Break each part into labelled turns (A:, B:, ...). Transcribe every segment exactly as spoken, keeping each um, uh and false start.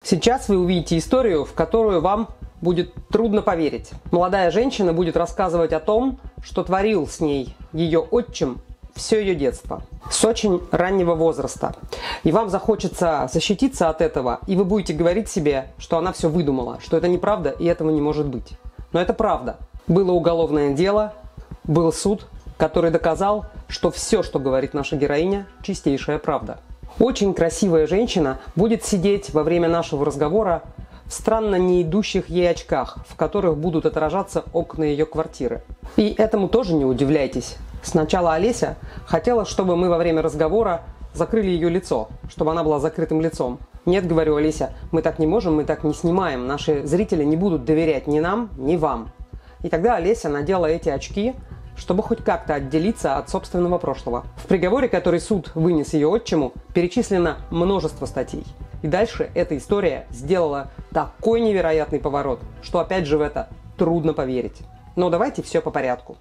A: Сейчас вы увидите историю, в которую вам будет трудно поверить. Молодая женщина будет рассказывать о том, что творил с ней ее отчим все ее детство, с очень раннего возраста. И вам захочется защититься от этого, и вы будете говорить себе, что она все выдумала, что это неправда и этого не может быть. Но это правда. Было уголовное дело, был суд, который доказал, что все, что говорит наша героиня, чистейшая правда. Очень красивая женщина будет сидеть во время нашего разговора в странно не идущих ей очках, в которых будут отражаться окна ее квартиры. И этому тоже не удивляйтесь. Сначала Олеся хотела, чтобы мы во время разговора закрыли ее лицо, чтобы она была закрытым лицом. Нет, говорю, Олеся, мы так не можем, мы так не снимаем. Наши зрители не будут доверять ни нам, ни вам. И тогда Олеся надела эти очки, чтобы хоть как-то отделиться от собственного прошлого. В приговоре, который суд вынес ее отчиму, перечислено множество статей. И дальше эта история сделала такой невероятный поворот, что опять же в это трудно поверить. Но давайте все по порядку.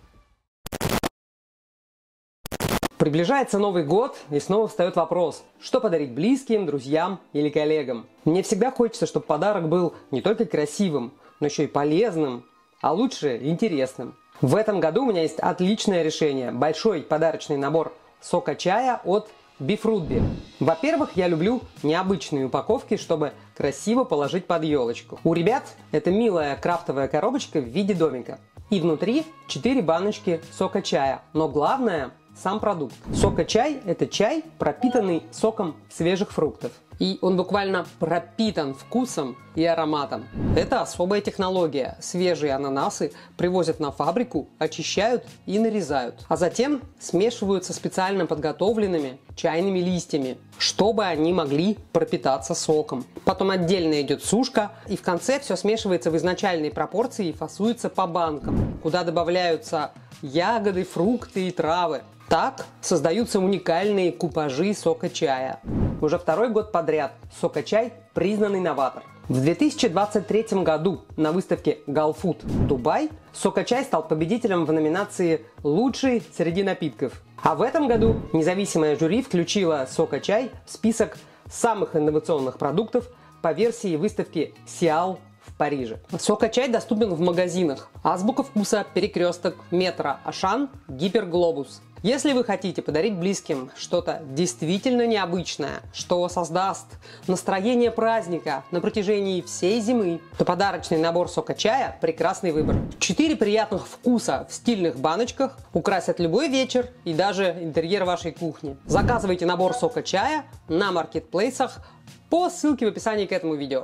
A: Приближается Новый год, и снова встает вопрос, что подарить близким, друзьям или коллегам. Мне всегда хочется, чтобы подарок был не только красивым, но еще и полезным, а лучше интересным. В этом году у меня есть отличное решение – большой подарочный набор сока чая от Бифрутби. Во-первых, я люблю необычные упаковки, чтобы красиво положить под елочку. У ребят это милая крафтовая коробочка в виде домика. И внутри четыре баночки сока чая. Но главное – сам продукт. Сока-чай – это чай, пропитанный соком свежих фруктов. И он буквально пропитан вкусом и ароматом. Это особая технология. Свежие ананасы привозят на фабрику, очищают и нарезают. А затем смешивают со специально подготовленными чайными листьями, чтобы они могли пропитаться соком. Потом отдельно идет сушка, и в конце все смешивается в изначальной пропорции и фасуется по банкам, куда добавляются ягоды, фрукты и травы. Так создаются уникальные купажи сока чая. Уже второй год подряд сока-чай признанный новатор. В две тысячи двадцать третьем году на выставке Галфуд Дубай сока-чай стал победителем в номинации «Лучший среди напитков». А в этом году независимое жюри включило сока-чай в список самых инновационных продуктов по версии выставки Сиал в Париже. Сока-чай доступен в магазинах Азбука вкуса, Перекресток, Метро, Ашан, Гиперглобус. Если вы хотите подарить близким что-то действительно необычное, что создаст настроение праздника на протяжении всей зимы, то подарочный набор сока-чая – прекрасный выбор. Четыре приятных вкуса в стильных баночках украсят любой вечер и даже интерьер вашей кухни. Заказывайте набор сока-чая на маркетплейсах по ссылке в описании к этому видео.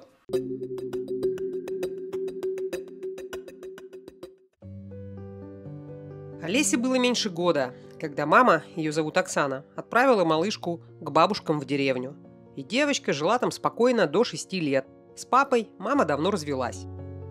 A: Олесе было меньше года, когда мама, ее зовут Оксана, отправила малышку к бабушкам в деревню. И девочка жила там спокойно до шести лет. С папой мама давно развелась.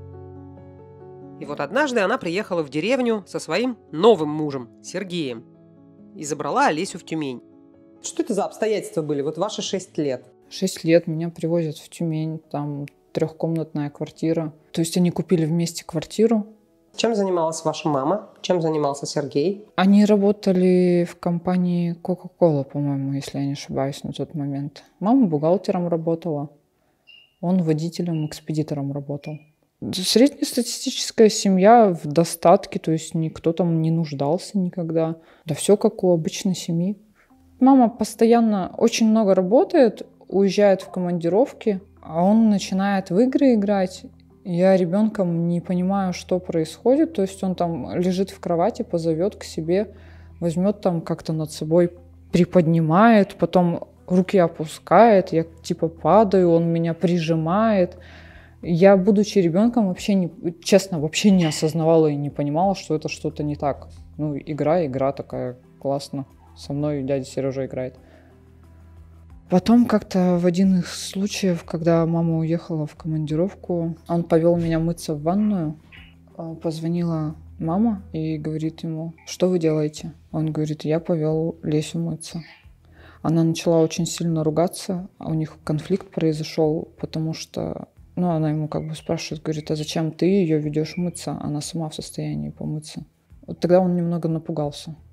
A: И вот однажды она приехала в деревню со своим новым мужем, Сергеем, и забрала Олесю в Тюмень. Что это за обстоятельства были, вот ваши шесть лет?
B: Шесть лет меня привозят в Тюмень, там трехкомнатная квартира. То есть они купили вместе квартиру.
A: Чем занималась ваша мама? Чем занимался Сергей?
B: Они работали в компании Coca-Cola, по-моему, если я не ошибаюсь, на тот момент. Мама бухгалтером работала, он водителем-экспедитором работал. Среднестатистическая семья в достатке, то есть никто там не нуждался никогда. Да все как у обычной семьи. Мама постоянно очень много работает, уезжает в командировки, а он начинает в игры играть. Я ребенком не понимаю, что происходит. То есть он там лежит в кровати, позовет к себе, возьмет там как-то над собой, приподнимает, потом руки опускает, я типа падаю, он меня прижимает. Я, будучи ребенком, вообще не, честно, вообще не осознавала и не понимала, что это что-то не так. Ну, игра, игра такая, классно. Со мной дядя Сережа играет. Потом как-то в один из случаев, когда мама уехала в командировку, он повел меня мыться в ванную. Позвонила мама и говорит ему: что вы делаете? Он говорит: я повел Лесю мыться. Она начала очень сильно ругаться, а у них конфликт произошел, потому что, ну, она ему как бы спрашивает, говорит: а зачем ты ее ведешь мыться? Она сама в состоянии помыться. Вот тогда он немного напугался.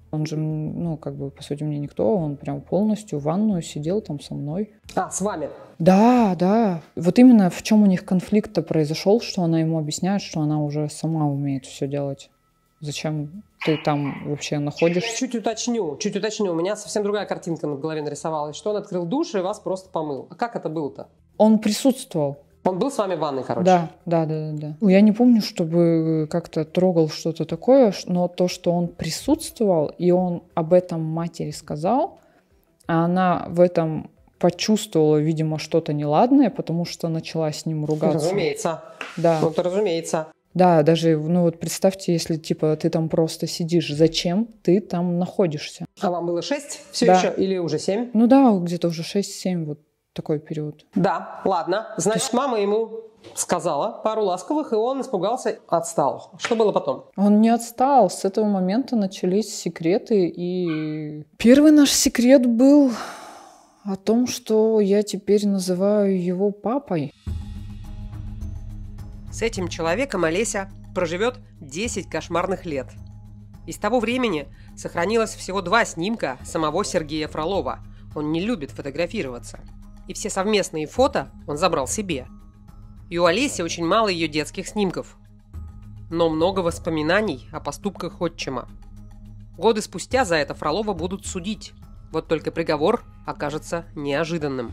B: Он же, ну, как бы, по сути, мне никто, он прям полностью в ванную сидел там со мной.
A: А, с вами?
B: Да, да. Вот именно в чем у них конфликт-то произошел, что она ему объясняет, что она уже сама умеет все делать. Зачем ты там вообще находишься?
A: Чуть уточню, чуть уточню. У меня совсем другая картинка в голове нарисовалась, что он открыл душ и вас просто помыл. А как это было-то?
B: Он присутствовал.
A: Он был с вами в ванной, короче?
B: Да, да, да, да, да. Я не помню, чтобы как-то трогал что-то такое, но то, что он присутствовал, и он об этом матери сказал, а она в этом почувствовала, видимо, что-то неладное, потому что начала с ним ругаться.
A: Разумеется.
B: Да.
A: Ну, это разумеется.
B: Да, даже, ну вот представьте, если, типа, ты там просто сидишь, зачем ты там находишься?
A: А вам было шесть все
B: Да.
A: еще или уже семь?
B: Ну да, где-то уже шесть-семь, вот такой период.
A: Да, ладно. Значит, мама ему сказала пару ласковых, и он испугался, отстал. Что было потом?
B: Он не отстал. С этого момента начались секреты. И первый наш секрет был о том, что я теперь называю его папой.
A: С этим человеком Олеся проживет десять кошмарных лет. И с того времени сохранилось всего два снимка самого Сергея Фролова. Он не любит фотографироваться. И все совместные фото он забрал себе. И у Олеси очень мало ее детских снимков. Но много воспоминаний о поступках отчима. Годы спустя за это Фролова будут судить. Вот только приговор окажется неожиданным.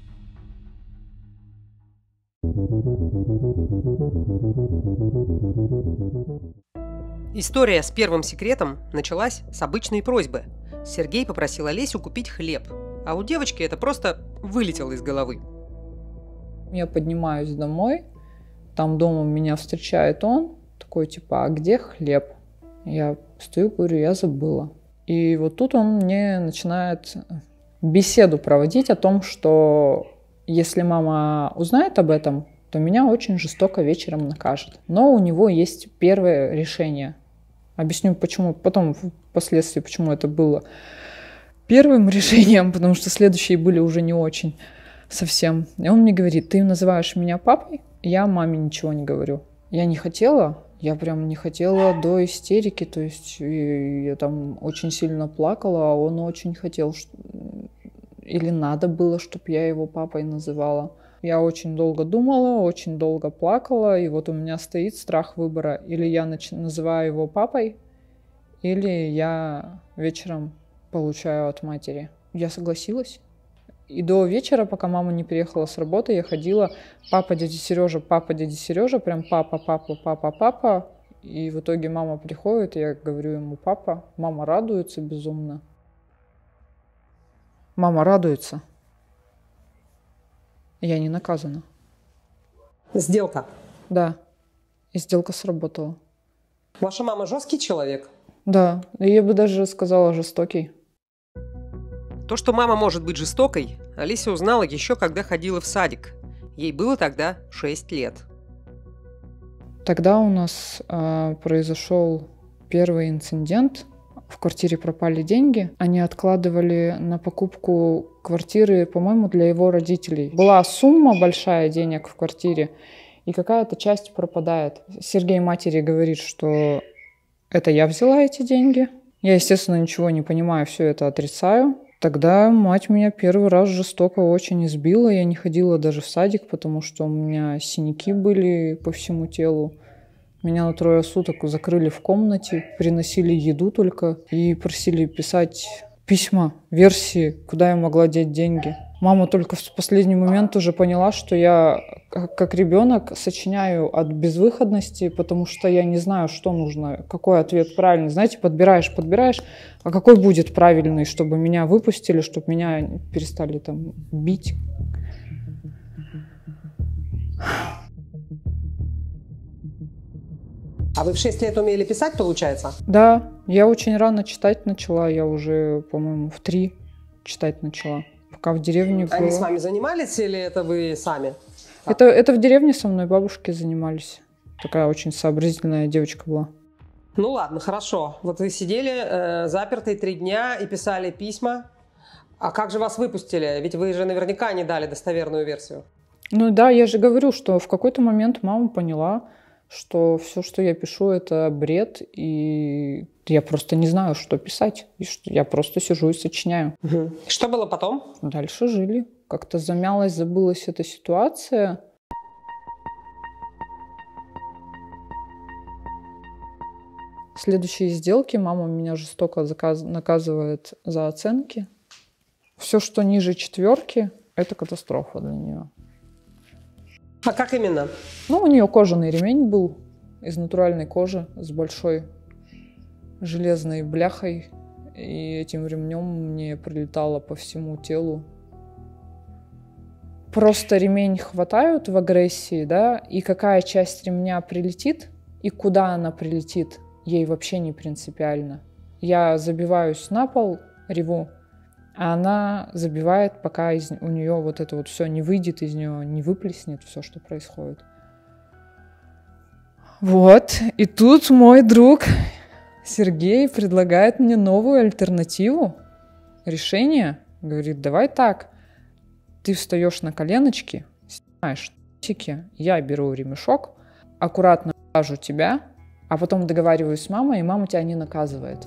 A: История с первым секретом началась с обычной просьбы. Сергей попросил Олесю купить хлеб, а у девочки это просто вылетело из головы.
B: Я поднимаюсь домой, там дома меня встречает он, такой типа, а где хлеб? Я стою, говорю, я забыла. И вот тут он мне начинает беседу проводить о том, что если мама узнает об этом, то меня очень жестоко вечером накажет. Но у него есть первое решение. Объясню, почему, потом впоследствии, почему это было первым решением, потому что следующие были уже не очень совсем. И он мне говорит, ты называешь меня папой? Я маме ничего не говорю. Я не хотела, я прям не хотела до истерики, то есть я там очень сильно плакала, а он очень хотел, или надо было, чтобы я его папой называла. Я очень долго думала, очень долго плакала, и вот у меня стоит страх выбора. Или я нач... называю его папой, или я вечером получаю от матери. Я согласилась. И до вечера, пока мама не приехала с работы, я ходила папа, дядя Сережа, папа, дядя Сережа, прям папа, папа, папа, папа. И в итоге мама приходит, я говорю ему папа. Мама радуется безумно. Мама радуется. Я не наказана.
A: Сделка.
B: Да. И сделка сработала.
A: Ваша мама жесткий человек?
B: Да. Я бы даже сказала жестокий.
A: То, что мама может быть жестокой, Олеся узнала еще когда ходила в садик. Ей было тогда шесть лет.
B: Тогда у нас э, произошел первый инцидент. В квартире пропали деньги. Они откладывали на покупку квартиры, по-моему, для его родителей. Была сумма большая денег в квартире, и какая-то часть пропадает. Сергей матери говорит, что это я взяла эти деньги. Я, естественно, ничего не понимаю, все это отрицаю. Тогда мать меня первый раз жестоко очень избила. Я не ходила даже в садик, потому что у меня синяки были по всему телу. Меня на трое суток закрыли в комнате, приносили еду только и просили писать письма, версии, куда я могла деть деньги. Мама только в последний момент уже поняла, что я, как ребенок, сочиняю от безвыходности, потому что я не знаю, что нужно, какой ответ правильный. Знаете, подбираешь, подбираешь, а какой будет правильный, чтобы меня выпустили, чтобы меня перестали там бить.
A: А вы в шесть лет умели писать, получается?
B: Да, я очень рано читать начала, я уже, по-моему, в три читать начала, пока в деревне была.
A: Они с вами занимались или это вы сами?
B: Это, это в деревне со мной бабушки занимались. Такая очень сообразительная девочка была.
A: Ну ладно, хорошо. Вот вы сидели э, запертые три дня и писали письма. А как же вас выпустили? Ведь вы же наверняка не дали достоверную версию.
B: Ну да, я же говорю, что в какой-то момент мама поняла, что все, что я пишу, это бред, и Я просто не знаю, что писать. И что я просто сижу и сочиняю.
A: Угу. Что было потом?
B: Дальше жили. Как-то замялась, забылась эта ситуация. Следующие сделки мама меня жестоко заказ... наказывает за оценки. Все, что ниже четверки, это катастрофа для нее.
A: А как именно?
B: Ну, у нее кожаный ремень был из натуральной кожи с большой железной бляхой. И этим ремнем мне прилетало по всему телу. Просто ремень хватают в агрессии, да, и какая часть ремня прилетит, и куда она прилетит, ей вообще не принципиально. Я забиваюсь на пол, реву, а она забивает, пока из, у нее вот это вот все не выйдет из нее, не выплеснет все, что происходит. Вот, и тут мой друг Сергей предлагает мне новую альтернативу, решение. Говорит, давай так, ты встаешь на коленочки, снимаешь трусики, я беру ремешок, аккуратно вяжу тебя, а потом договариваюсь с мамой, и мама тебя не наказывает.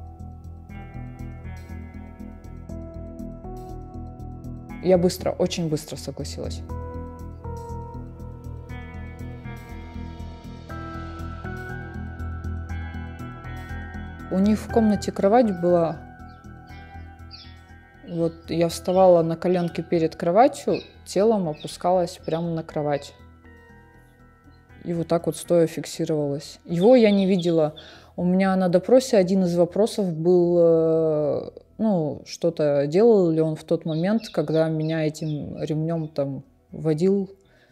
B: Я быстро, очень быстро согласилась. У них в комнате кровать была. Вот я вставала на коленки перед кроватью, телом опускалась прямо на кровать. И вот так вот стоя фиксировалась. Его я не видела. У меня на допросе один из вопросов был, ну, что-то делал ли он в тот момент, когда меня этим ремнем там водил.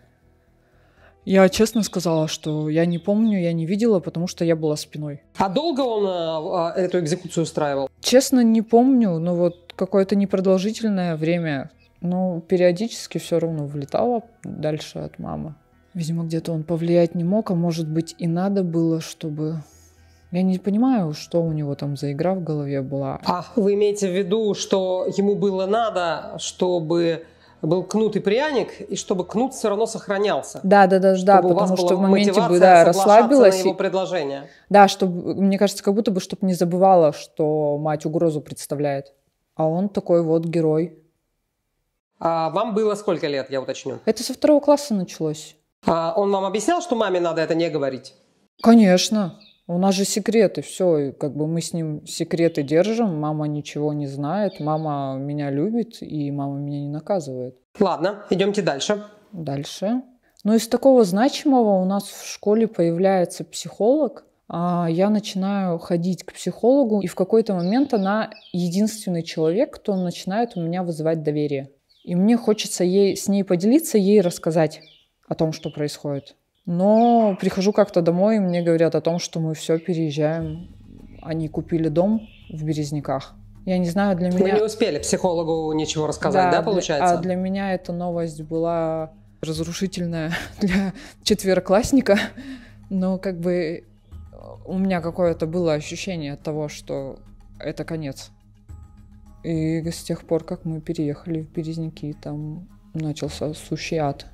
B: Я честно сказала, что я не помню, я не видела, потому что я была спиной.
A: А долго он а, эту экзекуцию устраивал?
B: Честно, не помню, но вот какое-то непродолжительное время. Но периодически все равно влетало дальше от мамы. Видимо, где-то он повлиять не мог, а может быть и надо было, чтобы... Я не понимаю, что у него там за игра в голове была.
A: А вы имеете в виду, что ему было надо, чтобы был кнут и пряник, и чтобы кнут все равно сохранялся?
B: Да, да, да, да, потому что в моменте бы, да, расслабилась.
A: На его предложение.
B: Да, чтобы, мне кажется, как будто бы, чтобы не забывала, что мать угрозу представляет. А он такой вот герой.
A: А вам было сколько лет, я уточню?
B: Это со второго класса началось.
A: А он вам объяснял, что маме надо это не говорить?
B: Конечно. У нас же секреты, все, как бы мы с ним секреты держим, мама ничего не знает, мама меня любит, и мама меня не наказывает.
A: Ладно, идемте дальше.
B: Дальше. Ну, из такого значимого у нас в школе появляется психолог, а я начинаю ходить к психологу, и в какой-то момент она единственный человек, кто начинает у меня вызывать доверие. И мне хочется ей, с ней поделиться, ей рассказать о том, что происходит. Но прихожу как-то домой, и мне говорят о том, что мы все переезжаем. Они купили дом в Березниках. Я не знаю, для меня...
A: Вы не успели психологу ничего рассказать, да, да получается?
B: А для меня эта новость была разрушительная для четвероклассника. Но как бы у меня какое-то было ощущение того, что это конец. И с тех пор, как мы переехали в Березники, там начался сущий ад.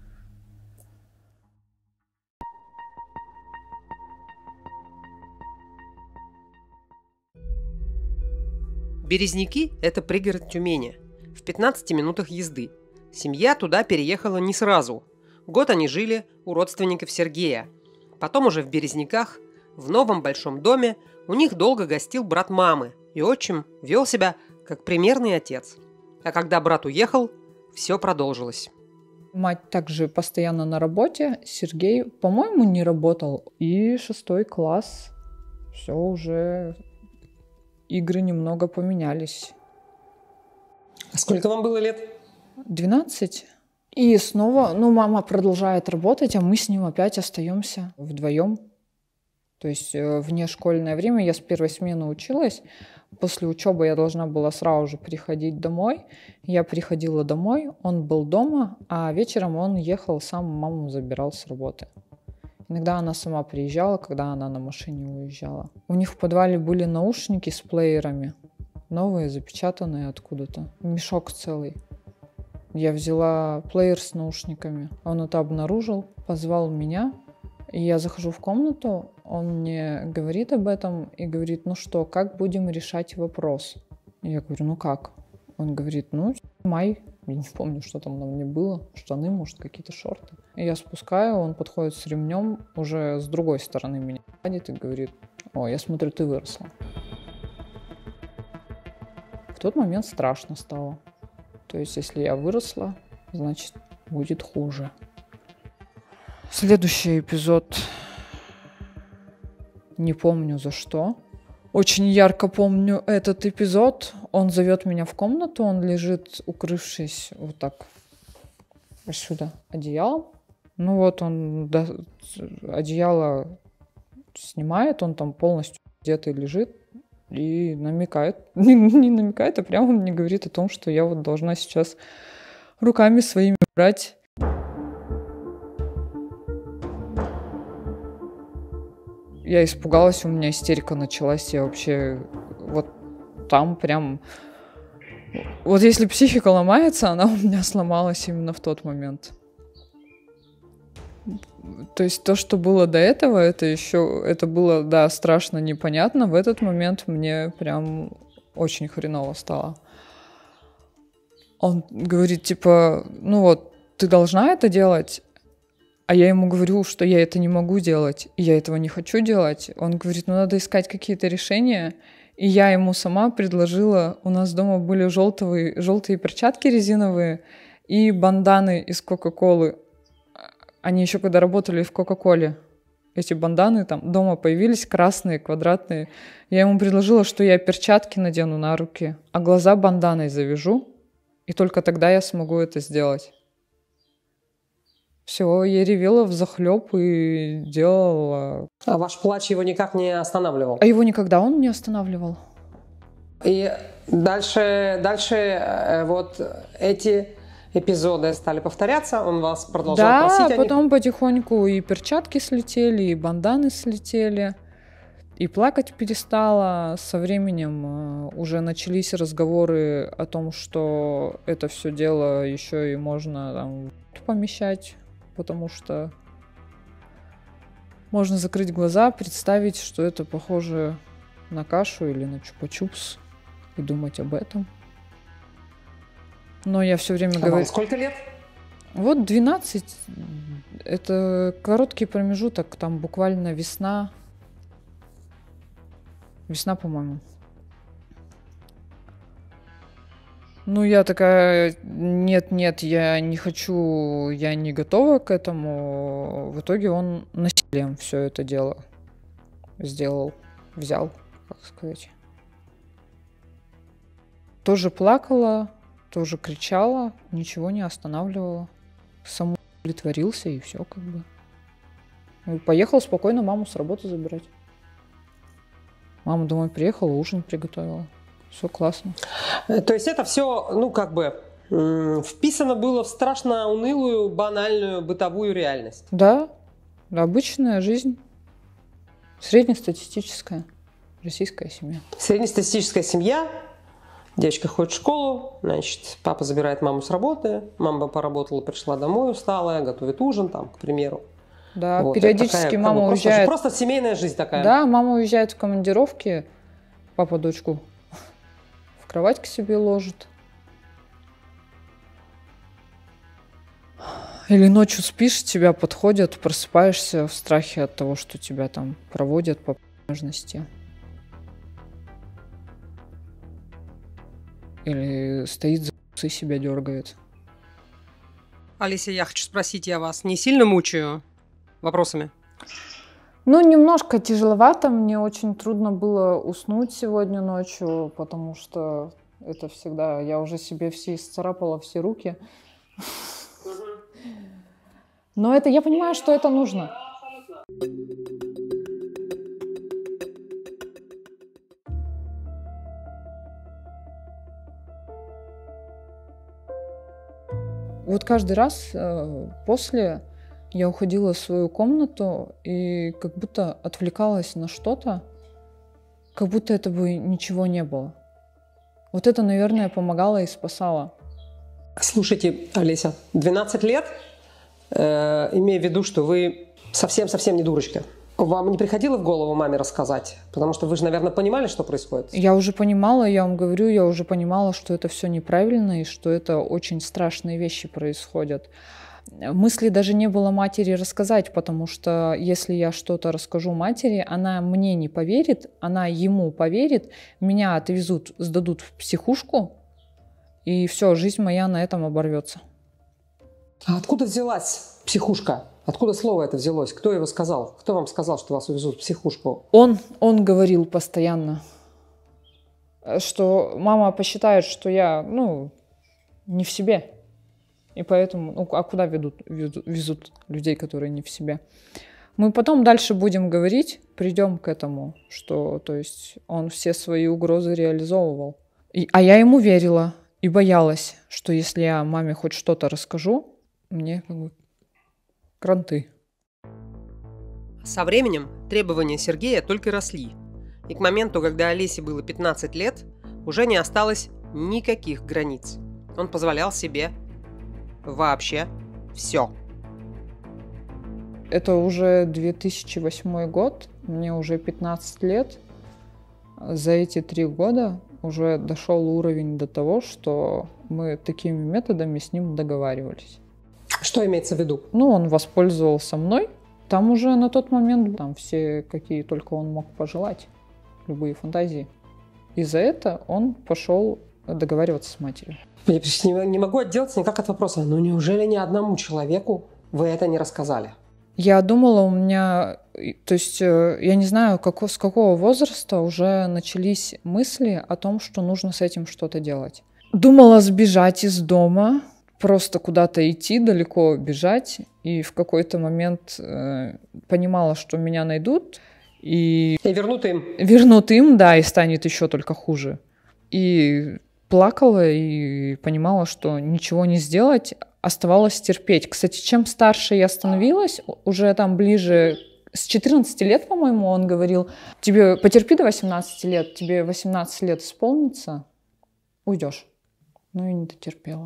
A: Березники – это пригород Тюмени, в пятнадцати минутах езды. Семья туда переехала не сразу. Год они жили у родственников Сергея. Потом уже в Березниках, в новом большом доме, у них долго гостил брат мамы, и отчим вел себя как примерный отец. А когда брат уехал, все продолжилось.
B: Мать также постоянно на работе, Сергей, по-моему, не работал. И шестой класс, все уже... Игры немного поменялись.
A: А сколько вам было лет?
B: двенадцать. И снова, ну, мама продолжает работать, а мы с ним опять остаемся вдвоем. То есть вне школьное время я с первой смены училась. После учебы я должна была сразу же приходить домой. Я приходила домой, он был дома, а вечером он ехал сам, маму забирал с работы. Иногда она сама приезжала, когда она на машине уезжала. У них в подвале были наушники с плеерами. Новые, запечатанные откуда-то. Мешок целый. Я взяла плеер с наушниками. Он это обнаружил, позвал меня. И я захожу в комнату. он мне говорит об этом и говорит, ну что, как будем решать вопрос? Я говорю, ну как? Он говорит, ну, май. Я не помню, что там на мне было. Штаны, может, какие-то шорты. И я спускаю, он подходит с ремнем, уже с другой стороны меня садит и говорит, о, я смотрю, ты выросла. В тот момент страшно стало. То есть, если я выросла, значит, будет хуже. Следующий эпизод. Не помню за что. Очень ярко помню этот эпизод. Он зовет меня в комнату, он лежит, укрывшись вот так сюда одеялом. Ну вот он да, одеяло снимает, он там полностью одетый лежит и намекает, не, не намекает, а прямо мне говорит о том, что я вот должна сейчас руками своими брать. Я испугалась, у меня истерика началась, я вообще вот там прям... Вот если психика ломается, она у меня сломалась именно в тот момент. То есть то, что было до этого, это еще... Это было, да, страшно, непонятно. В этот момент мне прям очень хреново стало. Он говорит, типа, ну вот, ты должна это делать... А я ему говорю, что я это не могу делать, и я этого не хочу делать. Он говорит, ну надо искать какие-то решения. И я ему сама предложила, у нас дома были желтые, желтые перчатки резиновые и банданы из Кока-Колы. Они еще когда работали в Кока-Коле, эти банданы там дома появились, красные, квадратные. Я ему предложила, что я перчатки надену на руки, а глаза банданой завяжу, и только тогда я смогу это сделать. Все, я ревела взахлеб и делала...
A: А ваш плач его никак не останавливал?
B: А его никогда он не останавливал.
A: И дальше, дальше э, вот эти эпизоды стали повторяться, он вас продолжал
B: да,
A: просить о них?
B: Да, потом потихоньку и перчатки слетели, и банданы слетели, и плакать перестала. Со временем уже начались разговоры о том, что это все дело еще и можно там помещать. Потому что можно закрыть глаза, представить, что это похоже на кашу или на чупа-чупс, и думать об этом. Но я все время
A: а
B: говорю...
A: Вам сколько лет?
B: Вот двенадцать. Это короткий промежуток, там буквально весна. Весна, по-моему. Ну, я такая, нет-нет, я не хочу, я не готова к этому. В итоге он насилием все это дело сделал, взял, как сказать. Тоже плакала, тоже кричала, ничего не останавливала. Сам удовлетворился и все как бы. И поехал спокойно маму с работы забирать. Мама домой приехала, ужин приготовила. Все классно.
A: То есть это все, ну, как бы, вписано было в страшно унылую, банальную бытовую реальность?
B: Да, обычная жизнь. Среднестатистическая российская семья.
A: Среднестатистическая семья. Девочка ходит в школу, значит, папа забирает маму с работы, мама поработала, пришла домой усталая, готовит ужин, там, к примеру.
B: Да,
A: вот,
B: периодически
A: такая,
B: мама
A: просто,
B: уезжает.
A: Просто семейная жизнь такая.
B: Да, мама уезжает в командировки, папа дочку в кровать к себе ложит. Или ночью спишь, тебя подходят, просыпаешься в страхе от того, что тебя там проводят по нежности. Или стоит за усы, себя дергает.
A: Алисия, я хочу спросить, я вас не сильно мучаю вопросами?
B: Ну, немножко тяжеловато. Мне очень трудно было уснуть сегодня ночью, потому что это всегда... Я уже себе все исцарапала, все руки. Но это, я понимаю, что это нужно. Вот каждый раз э, после я уходила в свою комнату и как будто отвлекалась на что-то, как будто это бы ничего не было. Вот это, наверное, помогало и спасало.
A: Слушайте, Олеся, двенадцать лет, э, имея в виду, что вы совсем-совсем не дурочка. Вам не приходило в голову маме рассказать? Потому что вы же, наверное, понимали, что происходит.
B: Я уже понимала, я вам говорю, я уже понимала, что это все неправильно и что это очень страшные вещи происходят. Мысли даже не было матери рассказать, потому что если я что-то расскажу матери, она мне не поверит, она ему поверит, меня отвезут, сдадут в психушку, и все, жизнь моя на этом оборвется.
A: А откуда взялась психушка? Откуда слово это взялось? Кто его сказал? Кто вам сказал, что вас увезут в психушку?
B: Он, он говорил постоянно, что мама посчитает, что я, ну, не в себе. И поэтому, ну, а куда ведут, везут, везут людей, которые не в себе? Мы потом дальше будем говорить, придем к этому, что, то есть, он все свои угрозы реализовывал. И, а я ему верила и боялась, что если я маме хоть что-то расскажу, мне как бы кранты.
A: Со временем требования Сергея только росли. И к моменту, когда Олесе было пятнадцать лет, уже не осталось никаких границ. Он позволял себе вообще все.
B: Это уже две тысячи восьмой год, мне уже пятнадцать лет. За эти три года уже дошел уровень до того, что мы такими методами с ним договаривались.
A: Что имеется в виду?
B: Ну, он воспользовался мной. Там уже на тот момент там все, какие только он мог пожелать, любые фантазии. И за это он пошел договариваться с матерью.
A: Я не, не могу отделаться никак от вопроса. Ну неужели ни одному человеку вы это не рассказали?
B: Я думала, у меня... То есть я не знаю, как, с какого возраста уже начались мысли о том, что нужно с этим что-то делать. Думала сбежать из дома, просто куда-то идти, далеко бежать. И в какой-то момент э, понимала, что меня найдут. И...
A: и вернут им.
B: Вернут им, да, и станет еще только хуже. И плакала и понимала, что ничего не сделать, оставалось терпеть. Кстати, чем старше я становилась, уже там ближе... С четырнадцати лет, по-моему, он говорил, тебе потерпи до восемнадцати лет, тебе восемнадцать лет исполнится, уйдешь. Ну и не дотерпела.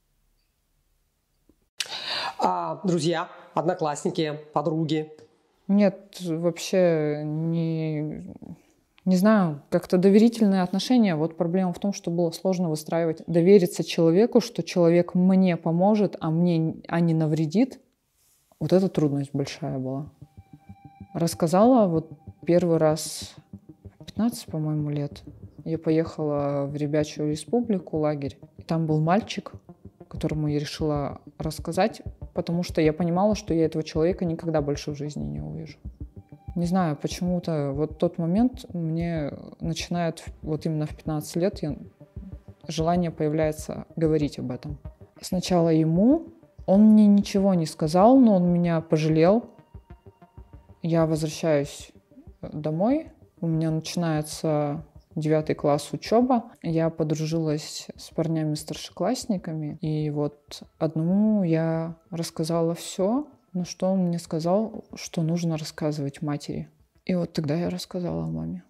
A: А друзья, одноклассники, подруги?
B: Нет, вообще не, не знаю, как-то доверительные отношения. Вот проблема в том, что было сложно выстраивать, довериться человеку, что человек мне поможет, а мне а не навредит. Вот эта трудность большая была. Рассказала вот первый раз пятнадцать, по-моему, лет. Я поехала в Ребячую Республику, лагерь. И там был мальчик, которому я решила рассказать, потому что я понимала, что я этого человека никогда больше в жизни не увижу. Не знаю, почему-то вот тот момент мне начинает, вот именно в пятнадцать лет, я, желание появляется говорить об этом. Сначала ему, он мне ничего не сказал, но он меня пожалел. Я возвращаюсь домой, у меня начинается девятый класс учеба. Я подружилась с парнями-старшеклассниками, и вот одному я рассказала все, но что он мне сказал, что нужно рассказывать матери. И вот тогда я рассказала маме.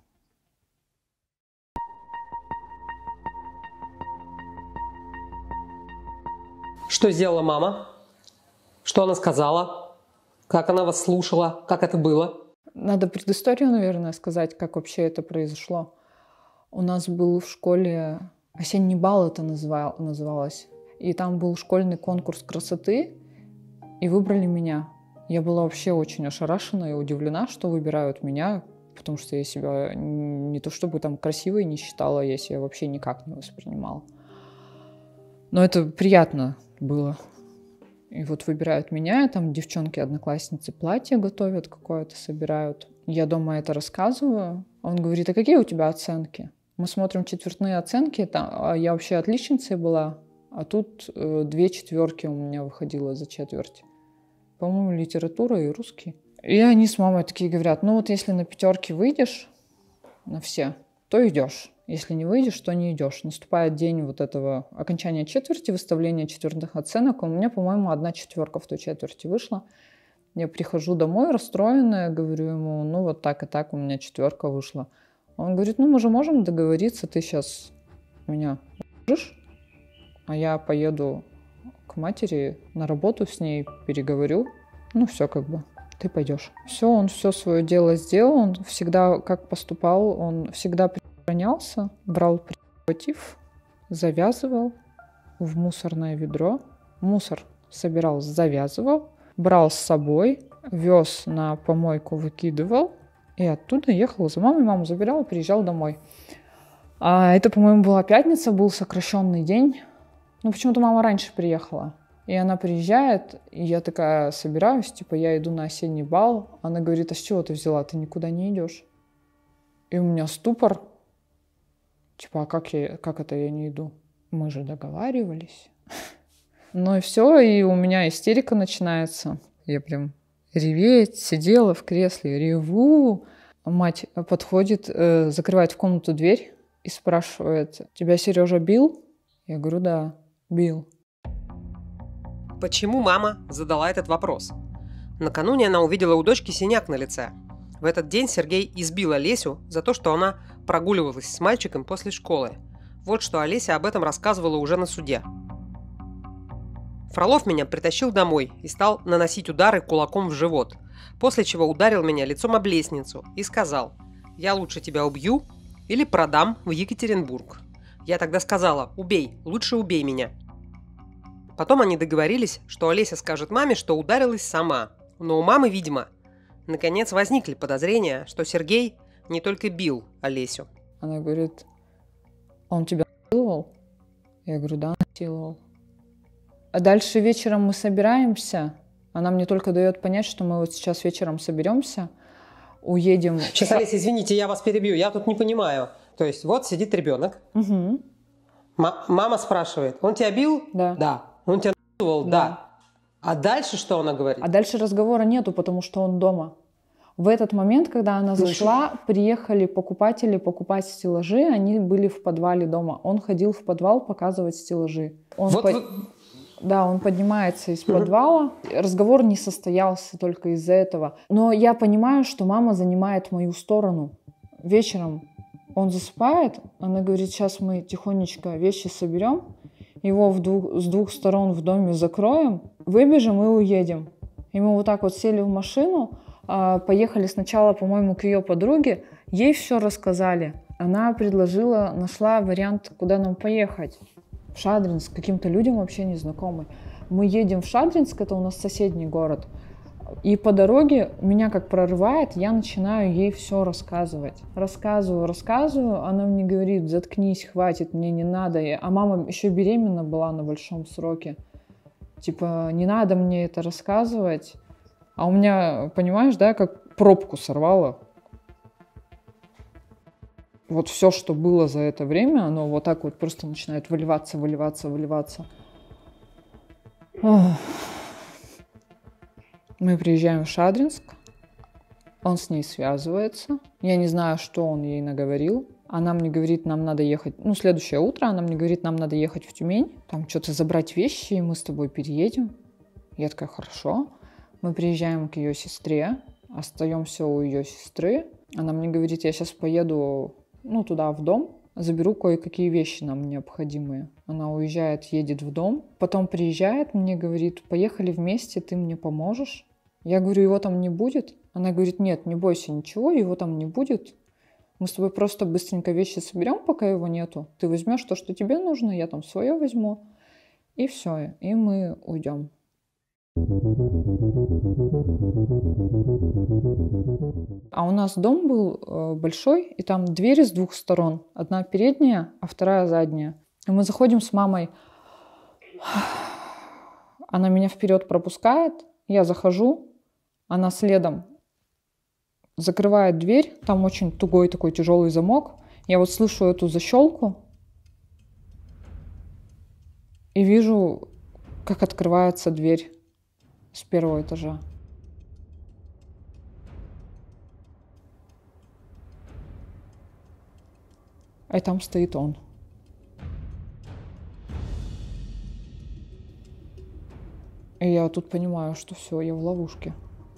A: Что сделала мама? Что она сказала? Как она вас слушала? Как это было?
B: Надо предысторию, наверное, сказать, как вообще это произошло. У нас был в школе осенний бал, это называл, называлось. И там был школьный конкурс красоты, и выбрали меня. Я была вообще очень ошарашена и удивлена, что выбирают меня, потому что я себя не то чтобы там красивой не считала, я себя вообще никак не воспринимала. Но это приятно было. И вот выбирают меня, там девчонки-одноклассницы платье готовят какое-то, собирают. Я дома это рассказываю. Он говорит, а какие у тебя оценки? Мы смотрим четвертные оценки, там, я вообще отличницей была, а тут э, две четверки у меня выходило за четверть. По-моему, литература и русский. И они с мамой такие говорят, ну вот если на пятерки выйдешь на все, то идешь. Если не выйдешь, то не идешь. Наступает день вот этого окончания четверти, выставления четвертных оценок. У меня, по-моему, одна четверка в той четверти вышла. Я прихожу домой расстроенная, говорю ему, ну вот так и так у меня четверка вышла. Он говорит, ну мы же можем договориться, ты сейчас меня ужишь, а я поеду к матери на работу с ней, переговорю. Ну все как бы. ты пойдешь. Все, он все свое дело сделал, он всегда как поступал, он всегда предохранялся, брал презерватив, завязывал в мусорное ведро, мусор собирал, завязывал, брал с собой, вез на помойку, выкидывал, и оттуда ехал за мамой, маму забирал, приезжал домой. А это, по-моему, была пятница, был сокращенный день. Ну, почему-то мама раньше приехала. И она приезжает, и я такая собираюсь, типа, я иду на осенний бал. Она говорит, а с чего ты взяла? Ты никуда не идешь. И у меня ступор. Типа, а как, я, как это я не иду? Мы же договаривались. Ну и все, и у меня истерика начинается. Я прям реветь, сидела в кресле, реву. Мать подходит, э, закрывает в комнату дверь и спрашивает, тебя Сережа бил? Я говорю, да, бил.
A: Почему мама задала этот вопрос? Накануне она увидела у дочки синяк на лице. В этот день Сергей избил Олесю за то, что она прогуливалась с мальчиком после школы. Вот что Олеся об этом рассказывала уже на суде. Фролов меня притащил домой и стал наносить удары кулаком в живот, после чего ударил меня лицом об лестницу и сказал: «Я лучше тебя убью или продам в Екатеринбург». Я тогда сказала: «Убей, лучше убей меня». Потом они договорились, что Олеся скажет маме, что ударилась сама. Но у мамы, видимо, наконец возникли подозрения, что Сергей не только бил Олесю.
B: Она говорит, он тебя насиловал? Я говорю, да, насиловал. А дальше вечером мы собираемся. Она мне только дает понять, что мы вот сейчас вечером соберемся, уедем.
A: Сейчас, Олеся, извините, я вас перебью, я тут не понимаю. То есть вот сидит ребенок,
B: Угу.
A: М- мама спрашивает, он тебя бил?
B: Да.
A: Да. Он тебя насиловал?
B: Да.
A: Да. А дальше что она говорит?
B: А дальше разговора нету, потому что он дома. В этот момент, когда она зашла, приехали покупатели покупать стеллажи, они были в подвале дома. Он ходил в подвал показывать стеллажи. Он
A: Вот
B: по...
A: вы-
B: Да, он поднимается из подвала. Разговор не состоялся только из-за этого. Но я понимаю, что мама занимает мою сторону. Вечером он засыпает, она говорит, сейчас мы тихонечко вещи соберем, его в двух, с двух сторон в доме закроем, выбежим и уедем. И мы вот так вот сели в машину, поехали сначала, по-моему, к ее подруге, ей все рассказали. Она предложила, нашла вариант, куда нам поехать. В Шадринск, каким-то людям вообще незнакомый. Мы едем в Шадринск, это у нас соседний город. И по дороге меня как прорывает, я начинаю ей все рассказывать. Рассказываю, рассказываю, она мне говорит, заткнись, хватит, мне не надо. А мама еще беременна была на большом сроке. Типа, не надо мне это рассказывать. А у меня, понимаешь, да, как пробку сорвало. Вот все, что было за это время, оно вот так вот просто начинает выливаться, выливаться, выливаться. Ох. Мы приезжаем в Шадринск, он с ней связывается. Я не знаю, что он ей наговорил. Она мне говорит, нам надо ехать... Ну, следующее утро она мне говорит, нам надо ехать в Тюмень, там что-то забрать вещи, и мы с тобой переедем. Я такая, хорошо. Мы приезжаем к ее сестре, остаемся у ее сестры. Она мне говорит, я сейчас поеду, ну, туда, в дом, заберу кое-какие вещи нам необходимые. Она уезжает, едет в дом, потом приезжает, мне говорит, поехали вместе, ты мне поможешь. Я говорю, его там не будет? Она говорит, нет, не бойся ничего, его там не будет. Мы с тобой просто быстренько вещи соберем, пока его нету. Ты возьмешь то, что тебе нужно, я там свое возьму. И все, и мы уйдем. А у нас дом был большой, и там двери с двух сторон. Одна передняя, а вторая задняя. И мы заходим с мамой. Она меня вперед пропускает, я захожу, она следом закрывает дверь. Там очень тугой такой тяжелый замок. Я вот слышу эту защелку и вижу, как открывается дверь с первого этажа. И там стоит он. И я тут понимаю, что все, я в ловушке.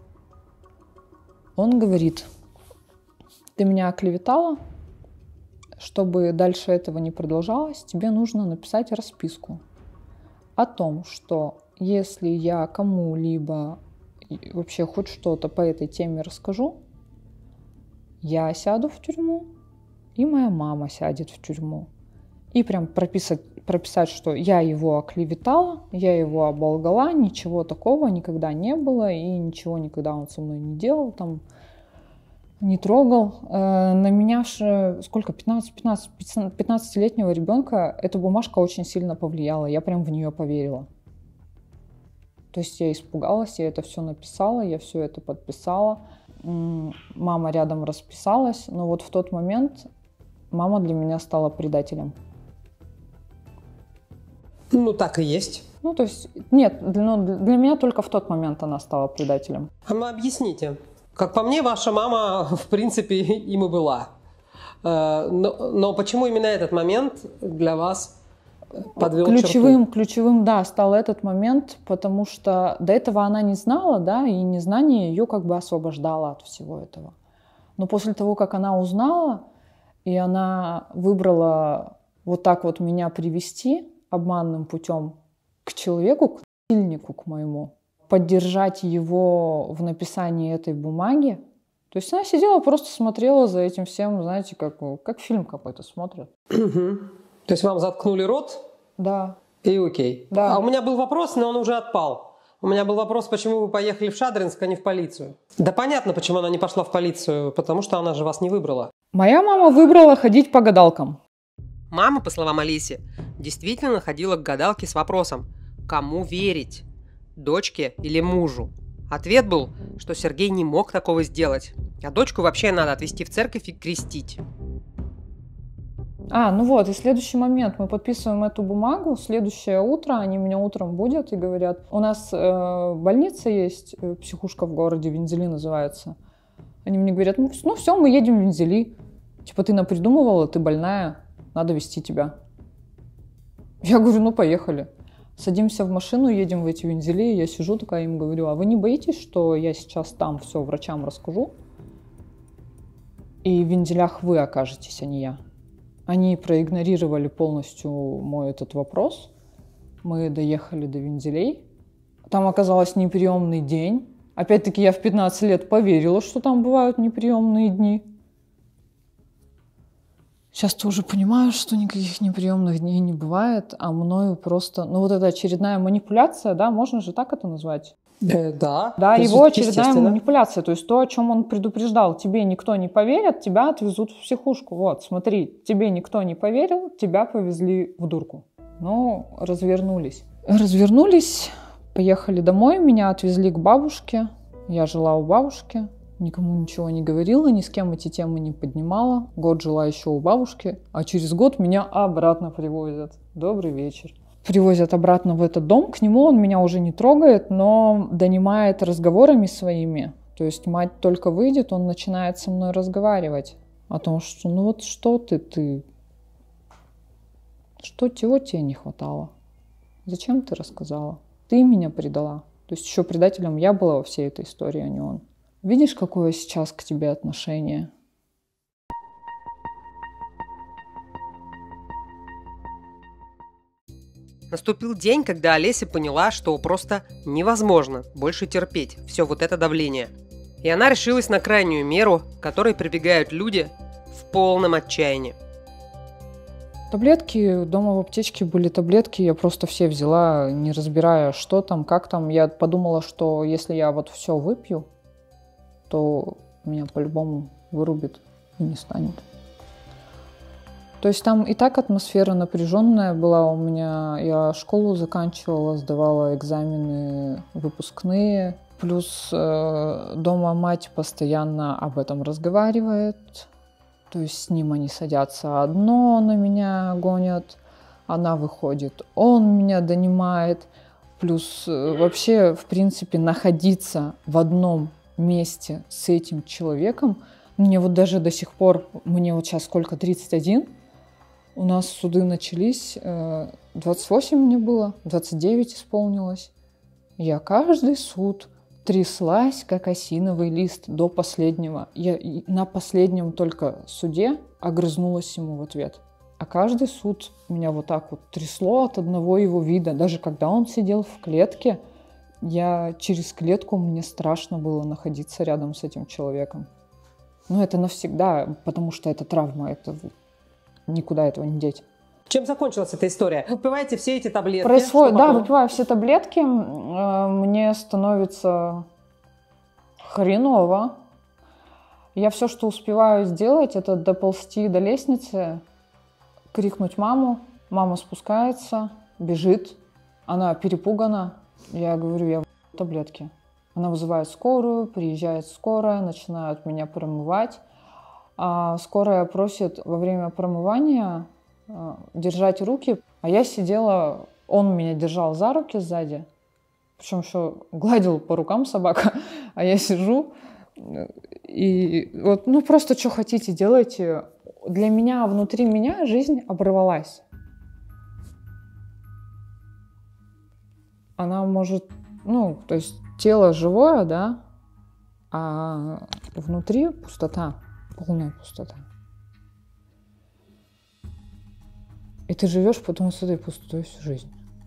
B: Он говорит, ты меня оклеветала, чтобы дальше этого не продолжалось, тебе нужно написать расписку о том, что если я кому-либо вообще хоть что-то по этой теме расскажу, я сяду в тюрьму, и моя мама сядет в тюрьму. И прям прописать, прописать, что я его оклеветала, я его оболгала, ничего такого никогда не было, и ничего никогда он со мной не делал, там, не трогал. Э, на меня же сколько, пятнадцатилетнего ребенка эта бумажка очень сильно повлияла, я прям в нее поверила. То есть я испугалась, я это все написала, я все это подписала. Мама рядом расписалась, но вот в тот момент мама для меня стала предателем.
A: Ну, так и есть.
B: Ну, то есть, нет, ну, для меня только в тот момент она стала предателем.
A: А ну, объясните. Как по мне, ваша мама, в принципе, им и была. Но, но почему именно этот момент для вас подвел
B: ключевым,
A: черту?
B: Ключевым, да, стал этот момент, потому что до этого она не знала, да, и незнание ее как бы освобождало от всего этого. Но после того, как она узнала, и она выбрала вот так вот меня привести обманным путем к человеку, к насильнику, к моему, поддержать его в написании этой бумаги, то есть она сидела, просто смотрела за этим всем, знаете, как, как фильм какой-то смотрят.
A: Угу. То есть вам заткнули рот?
B: Да.
A: И окей.
B: Да.
A: А у меня был вопрос, но он уже отпал. У меня был вопрос, почему вы поехали в Шадринск, а не в полицию. Да понятно, почему она не пошла в полицию, потому что она же вас не выбрала.
B: Моя мама выбрала ходить по гадалкам.
A: Мама, по словам Алисы, действительно ходила к гадалке с вопросом, кому верить, дочке или мужу. Ответ был, что Сергей не мог такого сделать, а дочку вообще надо отвезти в церковь и крестить.
B: А, ну вот, и следующий момент. Мы подписываем эту бумагу. Следующее утро, они меня утром будят и говорят, у нас э, больница есть, э, психушка в городе, Вензели называется. Они мне говорят, ну, ну все, мы едем в Вензели. Типа ты напридумывала, ты больная, надо везти тебя. Я говорю, ну поехали. Садимся в машину, едем в эти Вензели, я сижу такая им говорю, а вы не боитесь, что я сейчас там все врачам расскажу? И в Вензелях вы окажетесь, а не я. Они проигнорировали полностью мой этот вопрос. Мы доехали до Вензелей. Там оказалось неприемный день. Опять-таки я в пятнадцать лет поверила, что там бывают неприемные дни. Сейчас-то уже понимаю, что никаких неприемных дней не бывает, а мною просто... Ну вот эта очередная манипуляция, да, можно же так это назвать?
A: Э, да.
B: Да, его очередная манипуляция, то есть то, о чем он предупреждал, тебе никто не поверит, тебя отвезут в психушку. Вот, смотри, тебе никто не поверил, тебя повезли в дурку. Ну, развернулись. Развернулись, поехали домой, меня отвезли к бабушке. Я жила у бабушки, никому ничего не говорила, ни с кем эти темы не поднимала. Год жила еще у бабушки, а через год меня обратно привозят. Добрый вечер. Привозят обратно в этот дом, к нему он меня уже не трогает, но донимает разговорами своими. То есть мать только выйдет, он начинает со мной разговаривать о том, что ну вот что ты, ты, что чего тебе не хватало? Зачем ты рассказала? Ты меня предала. То есть еще предателем я была во всей этой истории, а не он. Видишь, какое сейчас к тебе отношение?
A: Наступил день, когда Олеся поняла, что просто невозможно больше терпеть все вот это давление. И она решилась на крайнюю меру, к которой прибегают люди в полном отчаянии.
B: Таблетки, дома в аптечке были таблетки, я просто все взяла, не разбирая, что там, как там. Я подумала, что если я вот все выпью, то меня по-любому вырубит и не станет. То есть там и так атмосфера напряженная была у меня. Я школу заканчивала, сдавала экзамены выпускные. Плюс э, дома мать постоянно об этом разговаривает. То есть с ним они садятся одно, на меня гонят. Она выходит, он меня донимает. Плюс э, вообще, в принципе, находиться в одном месте с этим человеком. Мне вот даже до сих пор, мне вот сейчас сколько, тридцать один, у нас суды начались, двадцать восемь мне было, двадцать девять исполнилось. Я каждый суд тряслась, как осиновый лист, до последнего. Я на последнем только суде огрызнулась ему в ответ. А каждый суд меня вот так вот трясло от одного его вида. Даже когда он сидел в клетке, Я через клетку, мне страшно было находиться рядом с этим человеком. Ну, это навсегда, потому что это травма, это никуда этого не деть.
A: Чем закончилась эта история? Выпиваете все эти таблетки?
B: Происходит, да, выпиваю все таблетки, мне становится хреново. Я все, что успеваю сделать, это доползти до лестницы, крикнуть маму. Мама спускается, бежит, она перепугана. Я говорю, я в таблетки. Она вызывает скорую, приезжает скорая, начинают меня промывать. А скорая просит во время промывания держать руки. А я сидела, он меня держал за руки сзади, причем еще гладил по рукам собака, а я сижу и вот, ну просто что хотите, делайте. Для меня, внутри меня жизнь оборвалась. Она может, ну, то есть тело живое, да, а внутри пустота, полная пустота. И ты живешь потом с этой пустотой всю жизнь.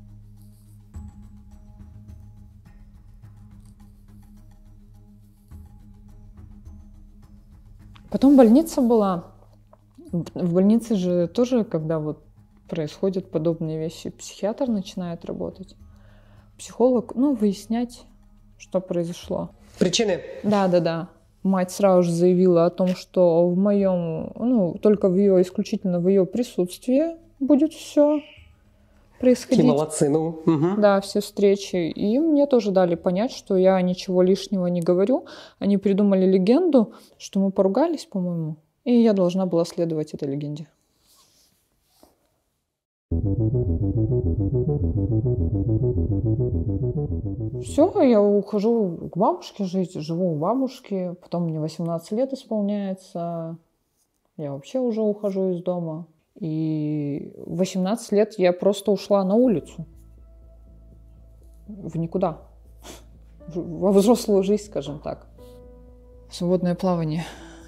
B: Потом больница была. В больнице же тоже, когда вот происходят подобные вещи, психиатр начинает работать, психолог, ну, выяснять, что произошло.
A: Причины? Да,
B: да, да. Мать сразу же заявила о том, что в моем, ну, только в ее, исключительно в ее присутствии будет все происходить.
A: Какие молодцы, ну. Угу.
B: Да, все встречи. И мне тоже дали понять, что я ничего лишнего не говорю. Они придумали легенду, что мы поругались, по-моему, и я должна была следовать этой легенде. Все, я ухожу к бабушке жить, живу у бабушки, потом мне восемнадцать лет исполняется, я вообще уже ухожу из дома. И в восемнадцать лет я просто ушла на улицу, в никуда, во взрослую жизнь, скажем так. Свободное плавание.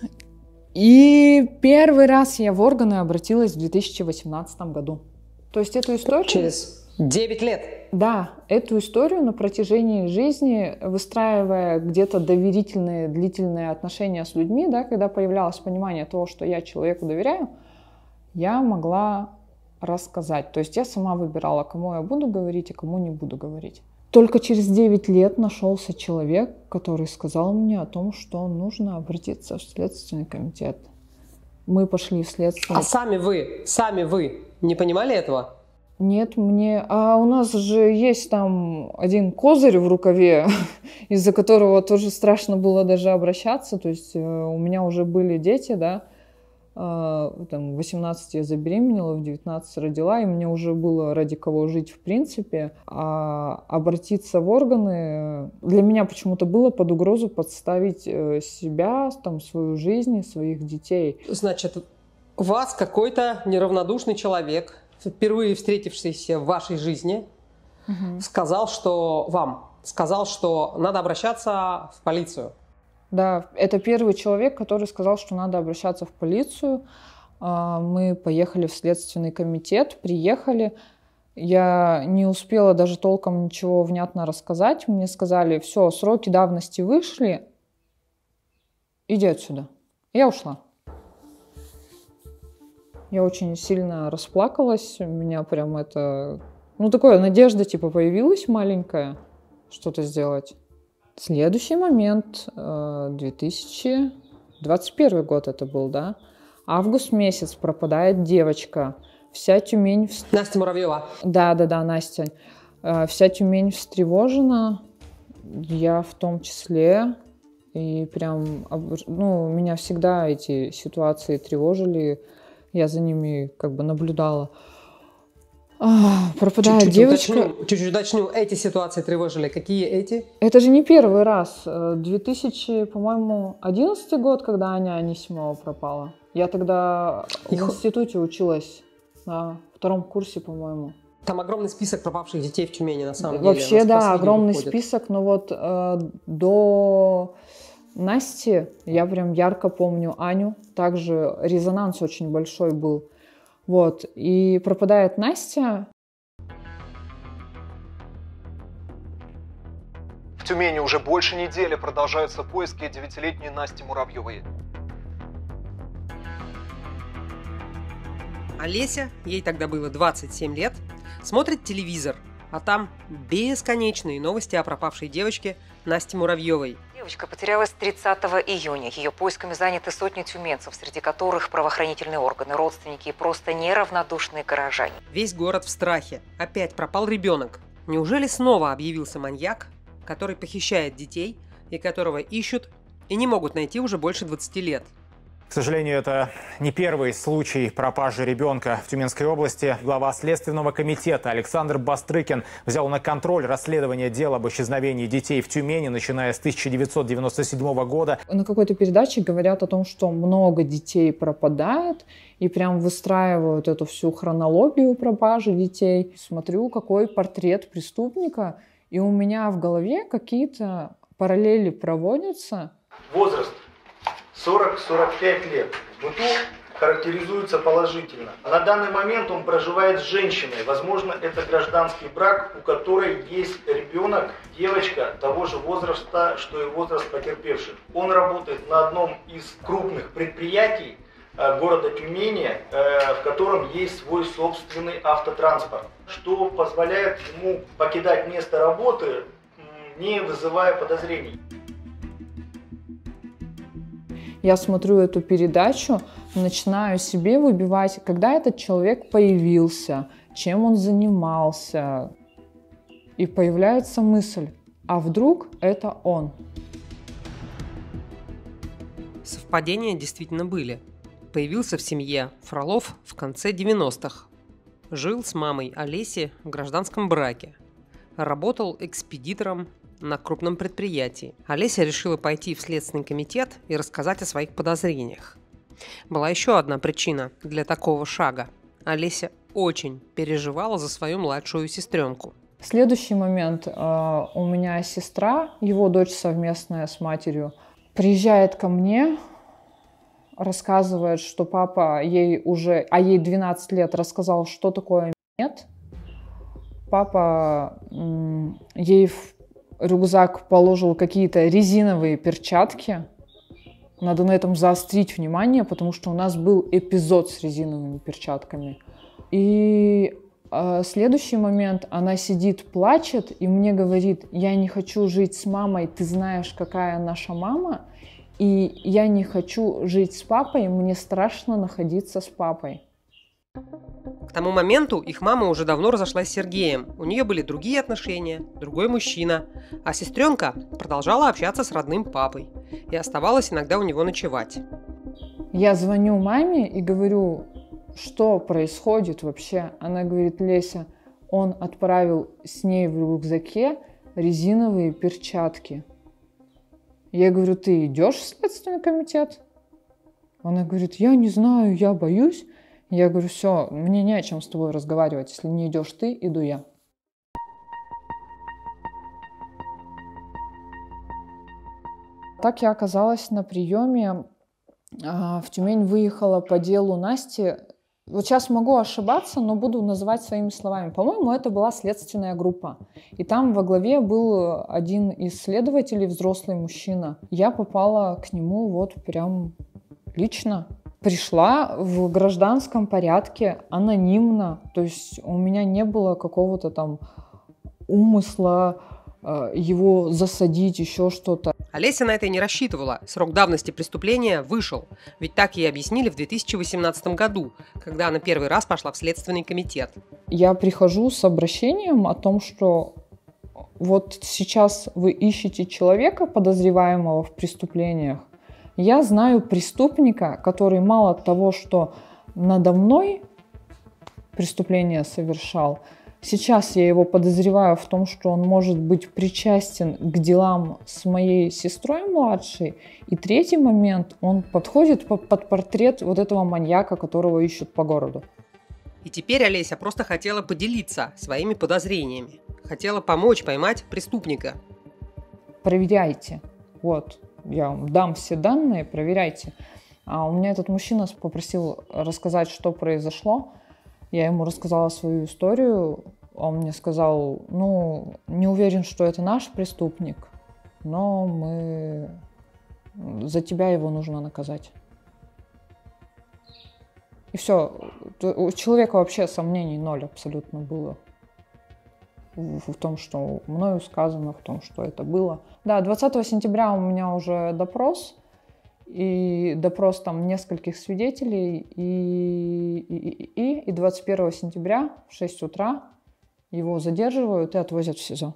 B: И первый раз я в органы обратилась в две тысячи восемнадцатом году. То есть эту историю...
A: Через девять лет?
B: Да, эту историю на протяжении жизни, выстраивая где-то доверительные, длительные отношения с людьми, да, когда появлялось понимание того, что я человеку доверяю, я могла рассказать. То есть я сама выбирала, кому я буду говорить, а кому не буду говорить. Только через девять лет нашелся человек, который сказал мне о том, что нужно обратиться в Следственный комитет. Мы пошли в Следственный...
A: А сами вы, сами вы не понимали этого?
B: Нет, мне... А у нас же есть там один козырь в рукаве, из-за которого тоже страшно было даже обращаться. То есть у меня уже были дети, да, там, в восемнадцать я забеременела, в девятнадцать родила, и мне уже было ради кого жить в принципе. А обратиться в органы для меня почему-то было под угрозу подставить себя, там, свою жизнь, своих детей.
A: Значит, у вас какой-то неравнодушный человек, впервые встретившийся в вашей жизни, угу. сказал, что вам, сказал, что надо обращаться в полицию.
B: Да, это первый человек, который сказал, что надо обращаться в полицию. Мы поехали в Следственный комитет, приехали. Я не успела даже толком ничего внятно рассказать. Мне сказали, все, сроки давности вышли, иди отсюда. Я ушла. Я очень сильно расплакалась. У меня прям это... Ну, такое надежда типа появилась маленькая, что-то сделать. Следующий момент, две тысячи двадцать первый год это был, да? Август месяц, пропадает девочка. Вся Тюмень...
A: Настя Муравьева.
B: Да-да-да, Настя. Вся Тюмень встревожена. Я в том числе. И прям... Ну, меня всегда эти ситуации тревожили. Я за ними как бы наблюдала. А, пропадает
A: чуть-чуть
B: девочка.
A: Уточню, чуть-чуть уточню, эти ситуации тревожили. Какие эти?
B: Это же не первый раз. две тысячи, по-моему, одиннадцатый год, когда Аня Анисимова пропала. Я тогда Их... в институте училась на втором курсе, по-моему.
A: Там огромный список пропавших детей в Тюмени, на самом
B: Вообще,
A: деле.
B: Вообще, да, огромный выходит. список. Но вот э, до Насти я прям ярко помню Аню. Также резонанс очень большой был. Вот, и пропадает Настя.
C: Тюмени уже больше недели продолжаются поиски девятилетней Насти Муравьевой.
A: Олеся, ей тогда было двадцать семь лет, смотрит телевизор, а там бесконечные новости о пропавшей девочке Насте Муравьевой.
D: Девочка потерялась тридцатого июня. Ее поисками заняты сотни тюменцев, среди которых правоохранительные органы, родственники и просто неравнодушные горожане.
A: Весь город в страхе. Опять пропал ребенок. Неужели снова объявился маньяк, который похищает детей и которого ищут и не могут найти уже больше двадцати лет?
E: К сожалению, это не первый случай пропажи ребенка в Тюменской области. Глава Следственного комитета Александр Бастрыкин взял на контроль расследование дела об исчезновении детей в Тюмени, начиная с тысяча девятьсот девяносто седьмого года.
B: На какой-то передаче говорят о том, что много детей пропадает, и прям выстраивают эту всю хронологию пропажи детей. Смотрю, какой портрет преступника, и у меня в голове какие-то параллели проводятся.
F: Возраст сорок — сорок пять лет. В быту характеризуется положительно. На данный момент он проживает с женщиной. Возможно, это гражданский брак, у которой есть ребенок, девочка того же возраста, что и возраст потерпевших. Он работает на одном из крупных предприятий города Тюмени, в котором есть свой собственный автотранспорт, что позволяет ему покидать место работы, не вызывая подозрений.
B: Я смотрю эту передачу, начинаю себе выбивать, когда этот человек появился, чем он занимался. И появляется мысль, а вдруг это он?
A: Совпадения действительно были. Появился в семье Фролов в конце девяностых. Жил с мамой Олеси в гражданском браке. Работал экспедитором на крупном предприятии. Олеся решила пойти в Следственный комитет и рассказать о своих подозрениях. Была еще одна причина для такого шага. Олеся очень переживала за свою младшую сестренку.
B: Следующий момент. У меня сестра, его дочь совместная с матерью, приезжает ко мне, рассказывает, что папа ей уже, а ей двенадцать лет, рассказал, что такое нет. Папа ей в рюкзак положил какие-то резиновые перчатки. Надо на этом заострить внимание, потому что у нас был эпизод с резиновыми перчатками. И э, следующий момент, она сидит, плачет, и мне говорит: я не хочу жить с мамой, ты знаешь, какая наша мама, и я не хочу жить с папой, мне страшно находиться с папой.
A: К тому моменту их мама уже давно разошлась с Сергеем. У нее были другие отношения, другой мужчина. А сестренка продолжала общаться с родным папой и оставалась иногда у него ночевать.
B: Я звоню маме и говорю, что происходит вообще. Она говорит: Леся, он отправил с ней в рюкзаке резиновые перчатки. Я говорю: ты идешь в Следственный комитет? Она говорит: я не знаю, я боюсь. Я говорю: все, мне не о чем с тобой разговаривать. Если не идешь ты, иду я. Так я оказалась на приеме. В Тюмень выехала по делу Насти. Вот сейчас могу ошибаться, но буду называть своими словами. По-моему, это была следственная группа. И там во главе был один из следователей, взрослый мужчина. Я попала к нему вот прям лично. Пришла в гражданском порядке, анонимно, то есть у меня не было какого-то там умысла э, его засадить, еще что-то.
A: Олеся на это и не рассчитывала. Срок давности преступления вышел. Ведь так ей объяснили в две тысячи восемнадцатом году, когда она первый раз пошла в Следственный комитет.
B: Я прихожу с обращением о том, что вот сейчас вы ищете человека, подозреваемого в преступлениях. Я знаю преступника, который мало того, что надо мной преступление совершал, сейчас я его подозреваю в том, что он может быть причастен к делам с моей сестрой младшей. И третий момент, он подходит под портрет вот этого маньяка, которого ищут по городу.
A: И теперь Олеся просто хотела поделиться своими подозрениями. Хотела помочь поймать преступника.
B: Проверяйте. Вот. Я вам дам все данные, проверяйте. А у меня этот мужчина попросил рассказать, что произошло. Я ему рассказала свою историю. Он мне сказал: ну, не уверен, что это наш преступник. но мы... за тебя его нужно наказать. И все. У человека вообще сомнений ноль абсолютно было в, в том, что мною сказано, в том, что это было. Да, двадцатого сентября у меня уже допрос, и допрос там нескольких свидетелей, и, и, и, и двадцать первого сентября в шесть утра его задерживают и отвозят в СИЗО.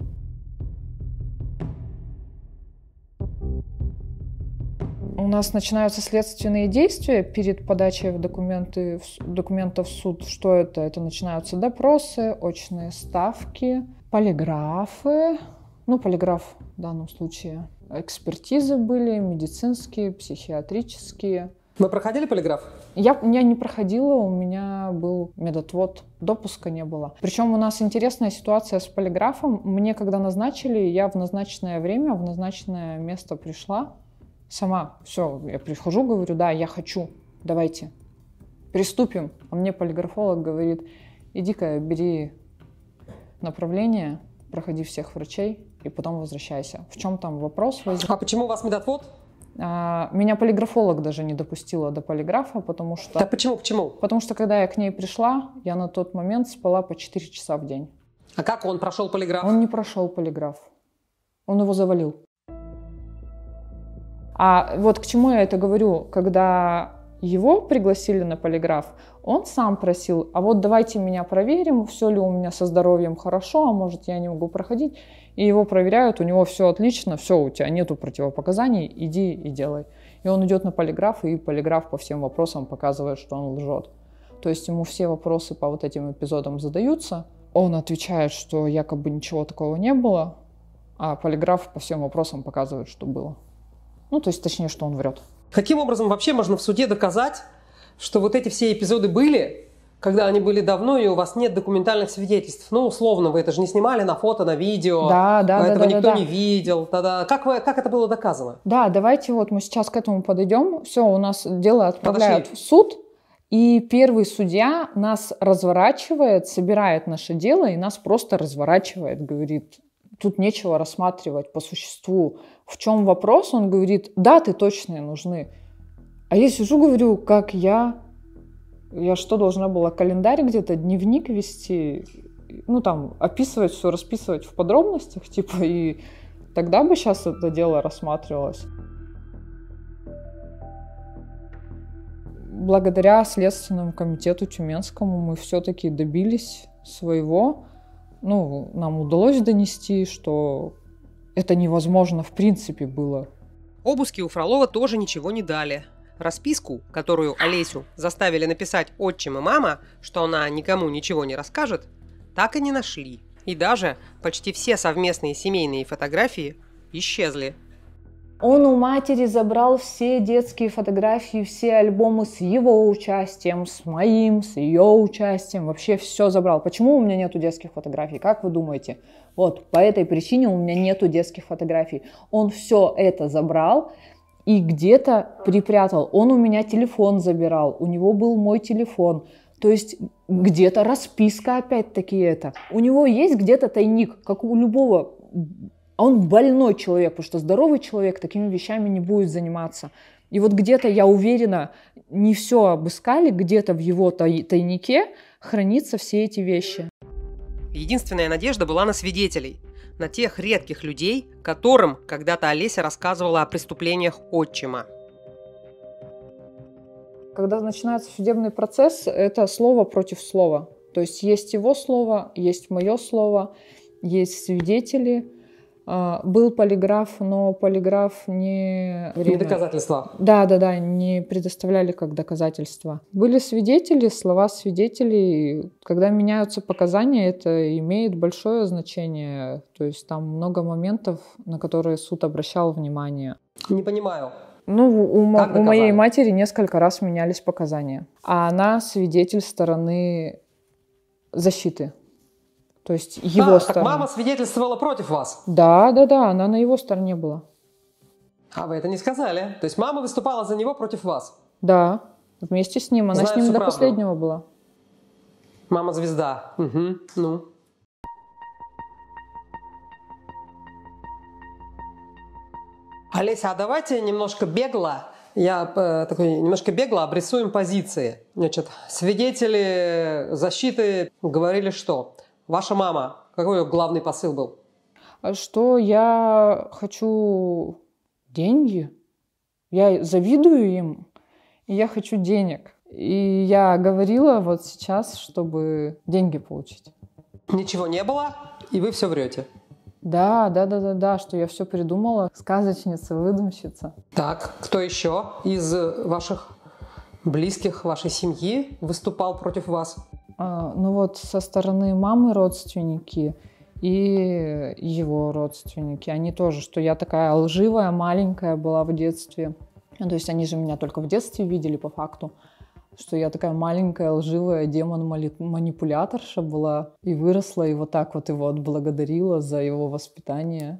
B: У нас начинаются следственные действия перед подачей в документы, в, документов в суд. Что это? Это начинаются допросы, очные ставки, полиграфы. Ну, полиграф в данном случае. Экспертизы были, медицинские, психиатрические.
A: Вы проходили полиграф?
B: Я, я не проходила, у меня был медотвод, допуска не было. Причем у нас интересная ситуация с полиграфом. Мне когда назначили, я в назначенное время, в назначенное место пришла. Сама, все, я прихожу, говорю, да, я хочу, давайте, приступим. А мне полиграфолог говорит, иди-ка, бери направление, проходи всех врачей и потом возвращайся. В чем там вопрос возник?
A: А почему у вас медотвод?
B: А, меня полиграфолог даже не допустила до полиграфа, потому что...
A: Так почему, почему?
B: Потому что когда я к ней пришла, я на тот момент спала по четыре часа в день.
A: А как он прошел полиграф?
B: Он не прошел полиграф, он его завалил. А вот к чему я это говорю, когда его пригласили на полиграф, он сам просил, а вот давайте меня проверим, все ли у меня со здоровьем хорошо, а может я не могу проходить. И его проверяют, у него все отлично, все, у тебя нету противопоказаний, иди и делай. И он идет на полиграф, и полиграф по всем вопросам показывает, что он лжет. То есть ему все вопросы по вот этим эпизодам задаются, он отвечает, что якобы ничего такого не было, а полиграф по всем вопросам показывает, что было. Ну, то есть, точнее, что он врет.
A: Каким образом вообще можно в суде доказать, что вот эти все эпизоды были, когда они были давно, и у вас нет документальных свидетельств? Ну, условно, вы это же не снимали на фото, на видео,
B: да, да,
A: этого
B: да,
A: никто
B: да, да.
A: не видел. Тогда как, вы, как это было доказано?
B: Да, давайте вот мы сейчас к этому подойдем. Все, у нас дело отправляют
A: Подошли.
B: в суд, и первый судья нас разворачивает, собирает наше дело, и нас просто разворачивает, говорит... Тут нечего рассматривать по существу. В чем вопрос? Он говорит, даты точные нужны. А я сижу, говорю, как я... Я что, должна была календарь где-то, дневник вести? Ну, там, описывать все, расписывать в подробностях, типа, и тогда бы сейчас это дело рассматривалось. Благодаря Следственному комитету Тюменскому мы все-таки добились своего. Ну, нам удалось донести, что это невозможно в принципе было.
A: Обыски у Фролова тоже ничего не дали. Расписку, которую Олесю заставили написать отчим и мама, что она никому ничего не расскажет, так и не нашли. И даже почти все совместные семейные фотографии исчезли.
B: Он у матери забрал все детские фотографии, все альбомы с его участием, с моим, с ее участием. Вообще все забрал. Почему у меня нету детских фотографий? Как вы думаете? Вот по этой причине у меня нету детских фотографий. Он все это забрал и где-то припрятал. Он у меня телефон забирал, у него был мой телефон. То есть где-то расписка опять-таки это. У него есть где-то тайник, как у любого... А он больной человек, потому что здоровый человек такими вещами не будет заниматься. И вот где-то, я уверена, не все обыскали, где-то в его тай- тайнике хранятся все эти вещи.
A: Единственная надежда была на свидетелей, на тех редких людей, которым когда-то Олеся рассказывала о преступлениях отчима.
B: Когда начинается судебный процесс, это слово против слова. То есть есть его слово, есть мое слово, есть свидетели. Был полиграф, но полиграф не...
A: Не доказательства.
B: Да, да, да, не предоставляли как доказательства. Были свидетели, слова свидетелей. Когда меняются показания, это имеет большое значение. То есть там много моментов, на которые суд обращал внимание.
A: Не понимаю.
B: Ну, у, у моей матери несколько раз менялись показания. А она свидетель стороны защиты. То есть его
A: а,
B: сторона.
A: Так мама свидетельствовала против вас?
B: Да, да, да, она на его стороне была.
A: А вы это не сказали. То есть мама выступала за него против вас?
B: Да, вместе с ним. Она
A: Знаю
B: с ним до
A: правду.
B: последнего была.
A: Мама звезда. Угу. Ну. Олеся, а давайте немножко бегло, я э, такой немножко бегло обрисуем позиции. Значит, свидетели защиты говорили, что ваша мама, какой ее главный посыл был?
B: Что я хочу деньги, я завидую им, и я хочу денег. И я говорила вот сейчас, чтобы деньги получить.
A: Ничего не было, и вы все врете.
B: Да, да, да, да, да, что я все придумала. Сказочница, выдумщица.
A: Так, кто еще из ваших близких, вашей семьи выступал против вас?
B: А, ну вот со стороны мамы родственники и его родственники. Они тоже, что я такая лживая, маленькая была в детстве. То есть они же меня только в детстве видели по факту. Что я такая маленькая, лживая демон-манипуляторша была и выросла, и вот так вот его отблагодарила за его воспитание.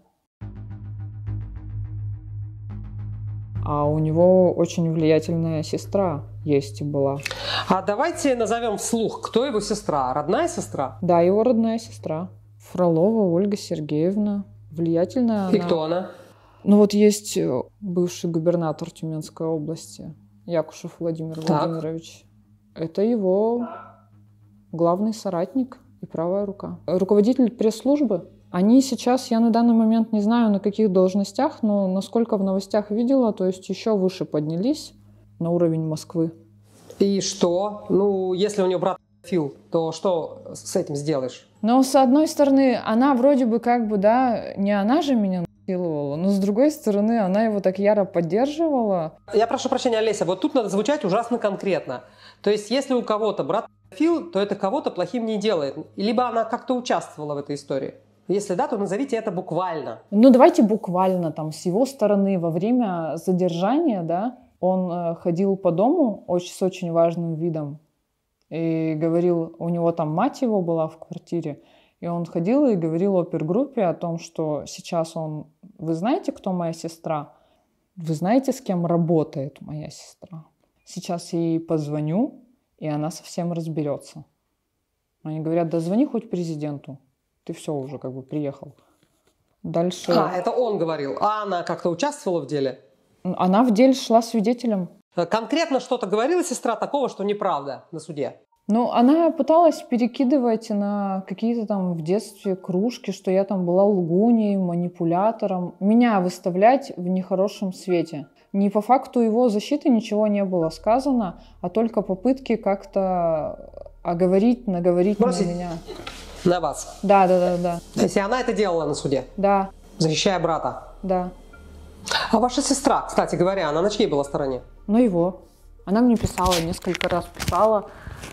B: А у него очень влиятельная сестра есть и была.
A: А давайте назовем вслух, кто его сестра? Родная сестра?
B: Да, его родная сестра. Фролова Ольга Сергеевна. Влиятельная
A: И
B: она.
A: кто она?
B: Ну вот есть бывший губернатор Тюменской области. Якушев Владимир
A: Так.
B: Владимирович. Это его главный соратник и правая рука. Руководитель пресс-службы. Они сейчас, я на данный момент не знаю, на каких должностях, но насколько в новостях видела, то есть еще выше поднялись на уровень Москвы.
A: И что? Ну, если у нее брат Фил, то что с этим сделаешь?
B: Но с одной стороны, она вроде бы как бы, да, не она же меня насиловала, но с другой стороны, она его так яро поддерживала.
A: Я прошу прощения, Олеся, вот тут надо звучать ужасно конкретно. То есть, если у кого-то брат Фил, то это кого-то плохим не делает. Либо она как-то участвовала в этой истории. Если да, то назовите это буквально.
B: Ну, давайте буквально там с его стороны во время задержания, да, он э, ходил по дому очень, с очень важным видом и говорил, у него там мать его была в квартире, и он ходил и говорил опергруппе о том, что сейчас он, вы знаете, кто моя сестра? Вы знаете, с кем работает моя сестра? Сейчас я ей позвоню, и она совсем разберется. Они говорят, да звони хоть президенту. Ты все уже как бы приехал. Дальше...
A: А, это он говорил. А она как-то участвовала в деле?
B: Она в деле шла свидетелем.
A: Конкретно что-то говорила сестра такого, что неправда на суде?
B: Ну, она пыталась перекидывать на какие-то там в детстве кружки, что я там была лгуней, манипулятором. Меня выставлять в нехорошем свете. Не по факту его защиты ничего не было сказано, а только попытки как-то оговорить, наговорить
A: Бросить.
B: на меня.
A: На вас?
B: Да, да, да, да.
A: То есть и она это делала на суде?
B: Да,
A: Защищая брата?
B: да.
A: А ваша сестра, кстати говоря, она на чьей была стороне?
B: Ну его. Она мне писала, несколько раз писала,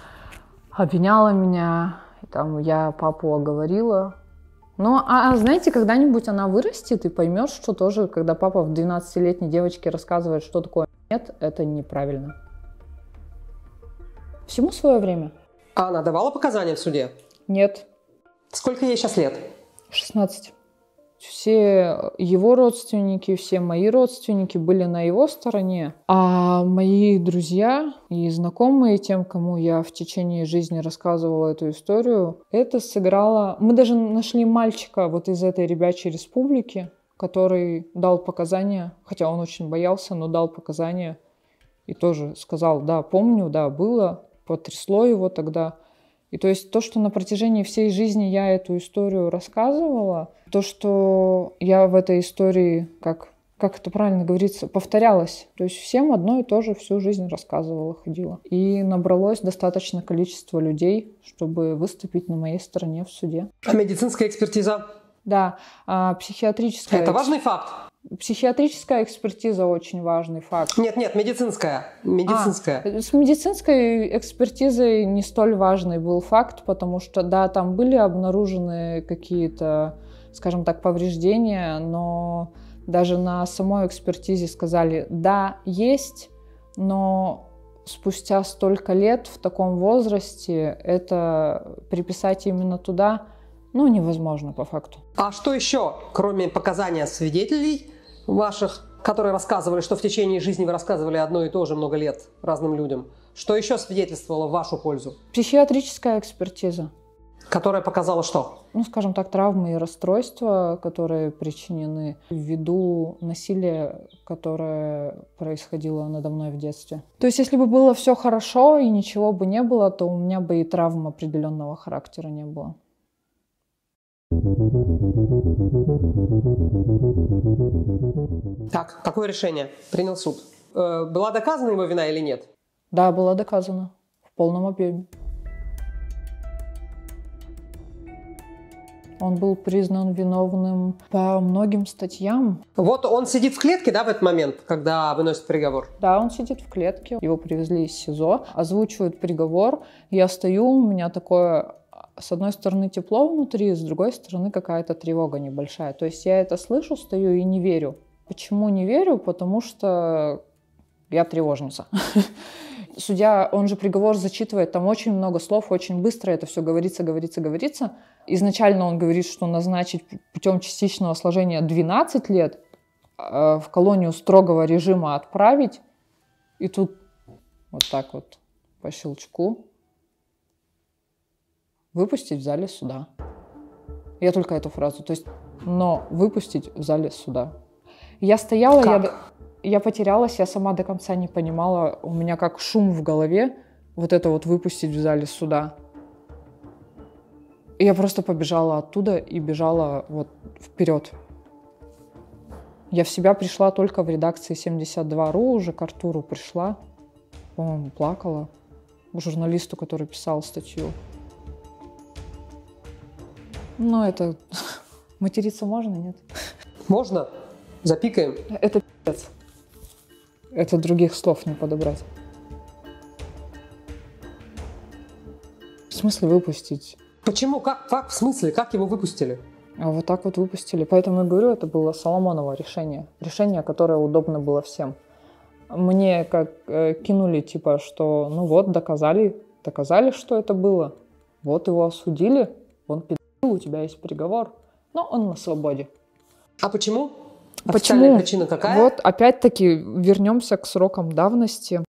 B: обвиняла меня, там я папу оговорила. Ну, а, а знаете, когда-нибудь она вырастет и поймет, что тоже, когда папа в двенадцатилетней девочке рассказывает, что такое нет, это неправильно. Всему свое время.
A: А она давала показания в суде?
B: Нет.
A: Сколько ей сейчас лет?
B: шестнадцать. Все его родственники, все мои родственники были на его стороне, а мои друзья и знакомые, тем, кому я в течение жизни рассказывала эту историю, это сыграло... Мы даже нашли мальчика вот из этой ребячей республики, который дал показания, хотя он очень боялся, но дал показания и тоже сказал, да, помню, да, было, потрясло его тогда. И то есть то, что на протяжении всей жизни я эту историю рассказывала, то, что я в этой истории, как, как это правильно говорится, повторялась. То есть всем одно и то же всю жизнь рассказывала, ходила. И набралось достаточное количество людей, чтобы выступить на моей стороне в суде.
A: А медицинская экспертиза?
B: Да, а психиатрическая...
A: Это важный факт?
B: Психиатрическая экспертиза очень важный факт.
A: Нет, нет, медицинская. Медицинская.
B: А, с медицинской экспертизой не столь важный был факт, потому что, да, там были обнаружены какие-то, скажем так, повреждения, но даже на самой экспертизе сказали, да, есть, но спустя столько лет в таком возрасте это приписать именно туда, ну, невозможно по факту.
A: А что еще, кроме показаний свидетелей ваших, которые рассказывали, что в течение жизни вы рассказывали одно и то же много лет разным людям, что еще свидетельствовало в вашу пользу?
B: Психиатрическая экспертиза.
A: Которая показала что?
B: Ну, скажем так, травмы и расстройства, которые причинены ввиду насилия, которое происходило надо мной в детстве. То есть, если бы было все хорошо и ничего бы не было, то у меня бы и травм определенного характера не было.
A: Так, какое решение принял суд? Э, была доказана его вина или нет?
B: Да, было доказано в полном объеме. Он был признан виновным по многим статьям.
A: Вот он сидит в клетке, да, в этот момент, когда выносит приговор?
B: Да, он сидит в клетке. Его привезли из СИЗО, озвучивают приговор. Я стою, у меня такое, с одной стороны, тепло внутри, с другой стороны, какая-то тревога небольшая. То есть я это слышу, стою и не верю. Почему не верю? Потому что я тревожница. Судья, он же приговор зачитывает, там очень много слов, очень быстро это все говорится, говорится, говорится. Изначально он говорит, что назначить путем частичного сложения двенадцать лет, в колонию строгого режима отправить, и тут вот так вот по щелчку выпустить в зале суда. Я только эту фразу, то есть, но выпустить в зале суда. Я стояла, я... Я потерялась, я сама до конца не понимала. У меня как шум в голове вот это вот выпустить в зале суда. И я просто побежала оттуда и бежала вот вперед. Я в себя пришла только в редакции семьдесят два точка ру, уже к Артуру пришла. По-моему, плакала. К журналисту, который писал статью. Ну, это... Материться можно, нет?
A: Можно. Запикаем.
B: Это пи***ц. Это других слов не подобрать. В смысле выпустить?
A: Почему? Как? Как? В смысле? Как его выпустили?
B: А вот так вот выпустили. Поэтому я говорю, это было Соломоново решение. Решение, которое удобно было всем. Мне как э, кинули, типа, что ну вот, доказали, доказали, что это было. Вот его осудили, он пи***л, у тебя есть приговор, но он на свободе.
A: А почему? Официальная
B: Почему?
A: причина какая?
B: Вот опять-таки вернемся к срокам давности.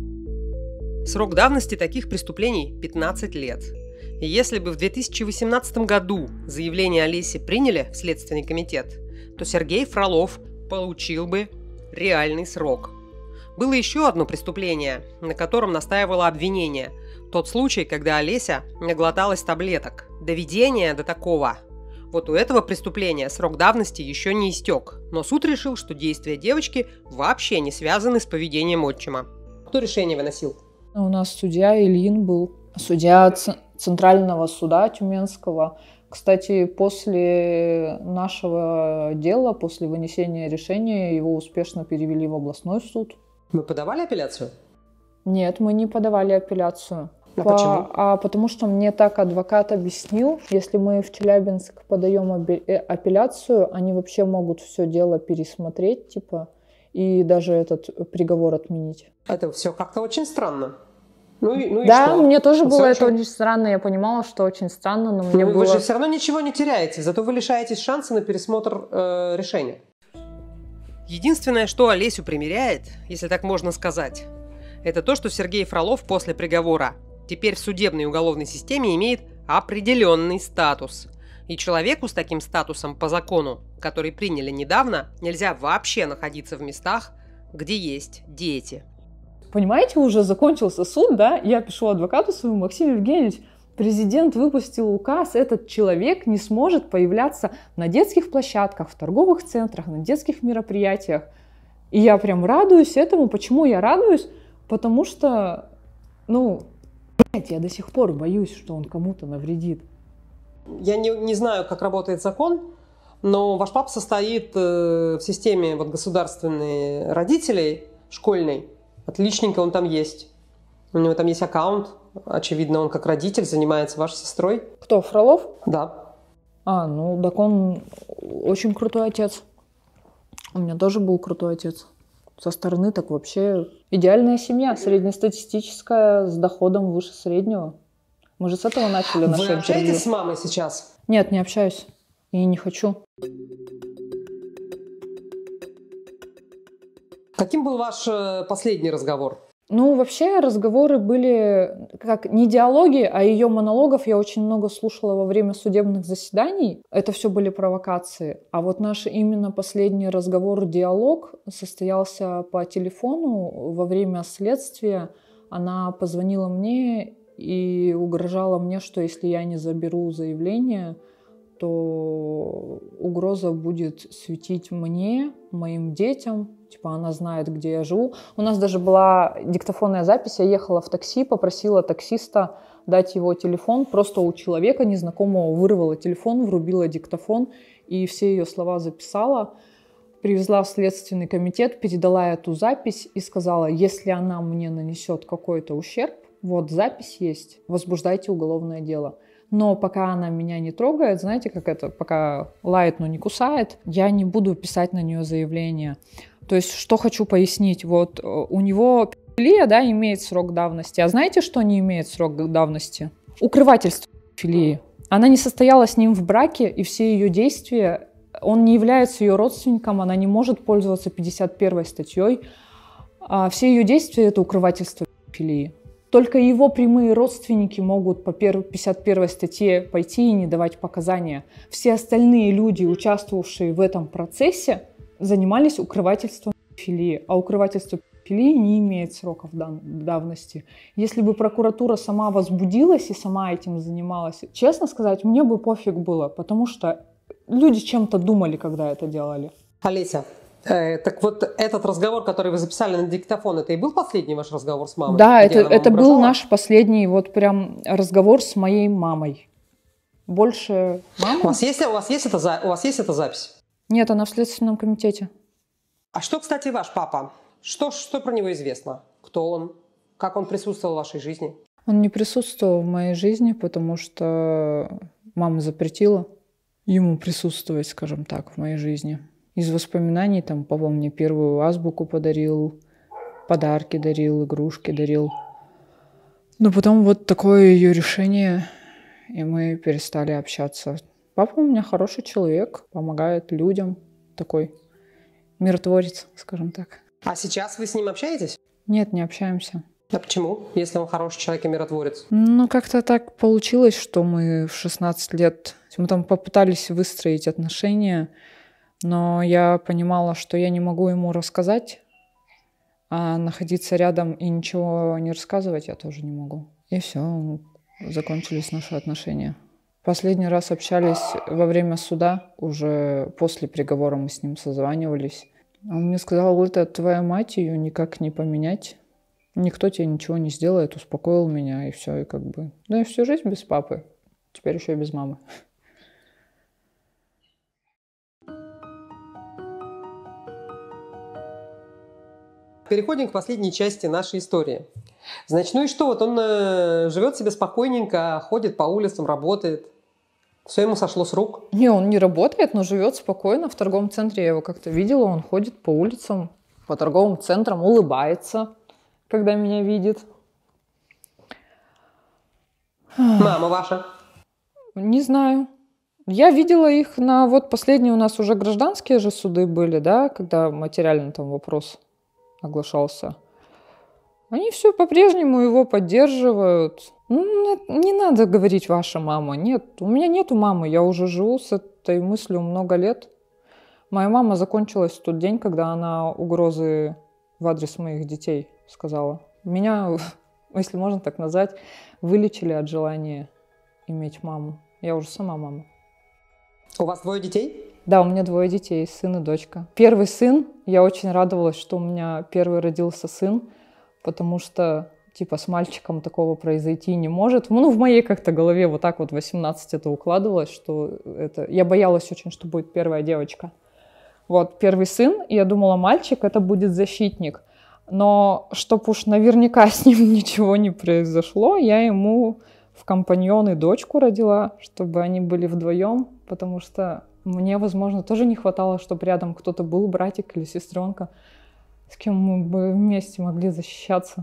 A: Срок давности таких преступлений пятнадцать лет. И если бы в две тысячи восемнадцатом году заявление Олеси приняли в Следственный комитет, то Сергей Фролов получил бы реальный срок. Было еще одно преступление, на котором настаивало обвинение. Тот случай, когда Олеся наглоталась таблеток. Доведение до такого. Вот у этого преступления срок давности еще не истек, но суд решил, что действия девочки вообще не связаны с поведением отчима. Кто решение выносил?
B: У нас судья Ильин был, судья Ц- Центрального суда Тюменского. Кстати, после нашего дела, после вынесения решения, его успешно перевели в областной суд.
A: Мы подавали апелляцию?
B: Нет, мы не подавали апелляцию.
A: А
B: По,
A: почему?
B: А потому что мне так адвокат объяснил, если мы в Челябинск подаем апелляцию, они вообще могут все дело пересмотреть, типа, и даже этот приговор отменить.
A: Это все как-то очень странно. Ну и, ну и
B: да,
A: что?
B: мне тоже
A: Ну,
B: было это
A: очень...
B: очень странно, я понимала, что очень странно, но мне
A: ну,
B: было...
A: Вы же все равно ничего не теряете, зато вы лишаетесь шанса на пересмотр э, решения. Единственное, что Олесю примиряет, если так можно сказать, это то, что Сергей Фролов после приговора теперь в судебной и уголовной системе имеет определенный статус. И человеку с таким статусом по закону, который приняли недавно, нельзя вообще находиться в местах, где есть дети.
B: Понимаете, уже закончился суд, да? Я пишу адвокату своему: Максим Евгеньевич, президент выпустил указ, этот человек не сможет появляться на детских площадках, в торговых центрах, на детских мероприятиях. И я прям радуюсь этому. Почему я радуюсь? Потому что, ну, блядь, я до сих пор боюсь, что он кому-то навредит.
A: Я не, не знаю, как работает закон, но ваш папа состоит э, в системе вот, государственной родителей школьной. Отличненько он там есть. У него там есть аккаунт. Очевидно, он как родитель занимается вашей сестрой.
B: Кто, Фролов?
A: Да.
B: А, ну, так он очень крутой отец. У меня тоже был крутой отец. Со стороны так вообще идеальная семья, среднестатистическая, с доходом выше среднего. Мы же с этого начали наше интервью.
A: Вы общаетесь с мамой сейчас?
B: Нет, не общаюсь. И не хочу.
A: Каким был ваш последний разговор?
B: Ну, вообще разговоры были как не диалоги, а ее монологов я очень много слушала во время судебных заседаний. Это все были провокации. А вот наш именно последний разговор, диалог, состоялся по телефону во время следствия. Она позвонила мне и угрожала мне, что если я не заберу заявление, то угроза будет светить мне, моим детям. Типа она знает, где я живу. У нас даже была диктофонная запись. Я ехала в такси, попросила таксиста дать его телефон. Просто у человека незнакомого вырвала телефон, врубила диктофон и все ее слова записала. Привезла в Следственный комитет, передала эту запись и сказала, если она мне нанесет какой-то ущерб, вот запись есть, возбуждайте уголовное дело. Но пока она меня не трогает, знаете, как это, пока лает, но не кусает, я не буду писать на нее заявление. То есть, что хочу пояснить, вот у него педофилия, да, имеет срок давности, а знаете, что не имеет срок давности? Укрывательство педофилии. Она не состояла с ним в браке, и все ее действия, он не является ее родственником, она не может пользоваться пятьдесят первой статьей, а все ее действия — это укрывательство педофилии. Только его прямые родственники могут по пятьдесят первой статье пойти и не давать показания. Все остальные люди, участвовавшие в этом процессе, занимались укрывательством педофилии, а укрывательство педофилии не имеет сроков давности. Если бы прокуратура сама возбудилась и сама этим занималась, честно сказать, мне бы пофиг было, потому что люди чем-то думали, когда это делали.
A: Олеся, э, так вот этот разговор, который вы записали на диктофон, это и был последний ваш разговор с мамой?
B: Да, это, это был наш последний вот прям разговор с моей мамой. Больше мама...
A: У вас есть, у вас есть, это, у вас есть эта запись?
B: Нет, она в Следственном комитете.
A: А что, кстати, ваш папа? Что, что про него известно? Кто он? Как он присутствовал в вашей жизни?
B: Он не присутствовал в моей жизни, потому что мама запретила ему присутствовать, скажем так, в моей жизни. Из воспоминаний там папа мне первую азбуку подарил, подарки дарил, игрушки дарил. Но потом вот такое ее решение, и мы перестали общаться. Папа у меня хороший человек, помогает людям, такой миротворец, скажем так.
A: А сейчас вы с ним общаетесь?
B: Нет, не общаемся.
A: А почему, если он хороший человек и миротворец?
B: Ну, как-то так получилось, что мы в шестнадцать лет, мы там попытались выстроить отношения, но я понимала, что я не могу ему рассказать, а находиться рядом и ничего не рассказывать я тоже не могу. И все, закончились наши отношения. Последний раз общались во время суда, уже после приговора мы с ним созванивались. Он мне сказал, это твоя мать, ее никак не поменять. Никто тебе ничего не сделает, успокоил меня, и все, и как бы... Да, и всю жизнь без папы, теперь еще и без мамы.
A: Переходим к последней части нашей истории. Значит, ну и что, вот он э, живет себе спокойненько, ходит по улицам, работает. Все ему сошло с рук?
B: Не, он не работает, но живет спокойно в торговом центре. Я его как-то видела, он ходит по улицам, по торговым центрам, улыбается, когда меня видит.
A: Мама ваша?
B: Не знаю. Я видела их на... Вот последние у нас уже гражданские же суды были, да, когда материально там вопрос оглашался. Они все по-прежнему его поддерживают. Ну, не надо говорить «ваша мама». Нет, у меня нету мамы. Я уже живу с этой мыслью много лет. Моя мама закончилась в тот день, когда она угрозы в адрес моих детей сказала. Меня, если можно так назвать, вылечили от желания иметь маму. Я уже сама мама.
A: У вас двое детей?
B: Да, у меня двое детей, сын и дочка. Первый сын, я очень радовалась, что у меня первый родился сын, потому что, типа, с мальчиком такого произойти не может. Ну, в моей как-то голове вот так вот восемнадцать это укладывалось, что это... Я боялась очень, что будет первая девочка. Вот, первый сын, я думала, мальчик, это будет защитник. Но, чтоб уж наверняка с ним ничего не произошло, я ему в компаньоны дочку родила, чтобы они были вдвоем, потому что мне, возможно, тоже не хватало, чтобы рядом кто-то был, братик или сестренка, с кем мы бы вместе могли защищаться.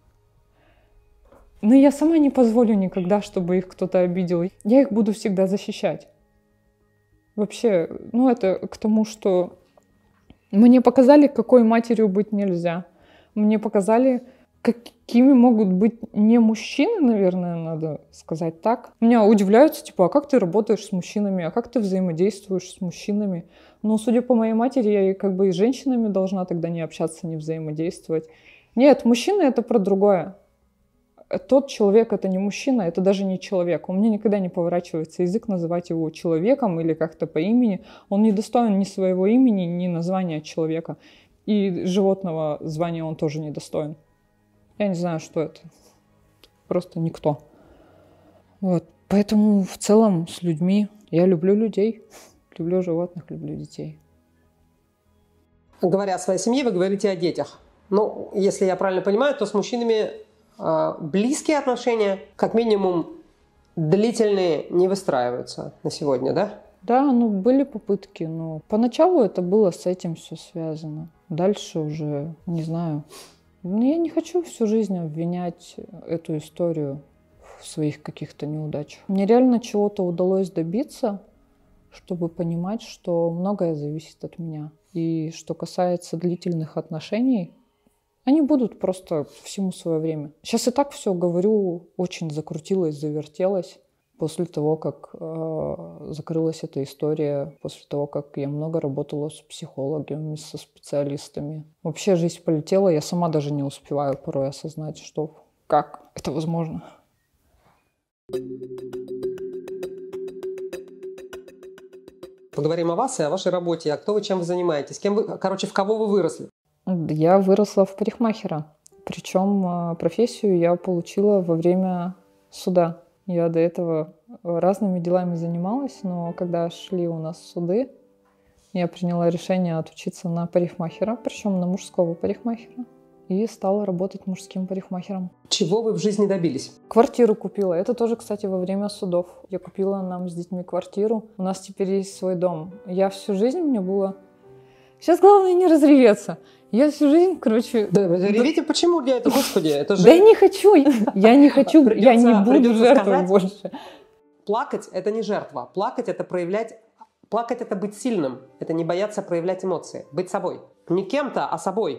B: Но я сама не позволю никогда, чтобы их кто-то обидел. Я их буду всегда защищать. Вообще, ну это к тому, что мне показали, какой матерью быть нельзя. Мне показали, какими могут быть не мужчины, наверное, надо сказать так. Меня удивляются, типа, а как ты работаешь с мужчинами, а как ты взаимодействуешь с мужчинами? Ну, судя по моей матери, я как бы и с женщинами должна тогда не общаться, не взаимодействовать. Нет, мужчина — это про другое. Тот человек — это не мужчина, это даже не человек. У меня никогда не поворачивается язык называть его человеком или как-то по имени. Он не достоин ни своего имени, ни названия человека. И животного звания он тоже не достоин. Я не знаю, что это. Просто никто. Вот. Поэтому в целом с людьми я люблю людей. Люблю животных, люблю детей.
A: Говоря о своей семье, вы говорите о детях. Ну, если я правильно понимаю, то с мужчинами э, близкие отношения, как минимум, длительные не выстраиваются на сегодня, да?
B: Да, ну были попытки, но поначалу это было с этим все связано. Дальше уже, не знаю. Но я не хочу всю жизнь обвинять эту историю в своих каких-то неудачах. Мне реально чего-то удалось добиться, чтобы понимать, что многое зависит от меня. И что касается длительных отношений, они будут просто всему свое время. Сейчас и так все говорю, очень закрутилось, завертелось. После того, как э, закрылась эта история, после того, как я много работала с психологами, со специалистами. Вообще жизнь полетела, я сама даже не успеваю порой осознать, что, как это возможно.
A: Поговорим о вас и о вашей работе. А кто вы, чем вы занимаетесь? Кем вы, короче, в кого вы выросли?
B: Я выросла в парикмахера. Причем профессию я получила во время суда. Я до этого разными делами занималась, но когда шли у нас суды, я приняла решение отучиться на парикмахера, причем на мужского парикмахера, и стала работать мужским парикмахером.
A: Чего вы в жизни добились?
B: Квартиру купила. Это тоже, кстати, во время судов. Я купила нам с детьми квартиру. У нас теперь есть свой дом. Я всю жизнь, мне было... Сейчас главное не разреветься. Я всю жизнь, короче...
A: Да, ревите, почему для этого, господи? Это же...
B: Да я не хочу, я не хочу, я не буду жертвой больше.
A: Плакать – это не жертва. Плакать – это проявлять... Плакать – это быть сильным. Это не бояться проявлять эмоции. Быть собой. Не кем-то, а собой.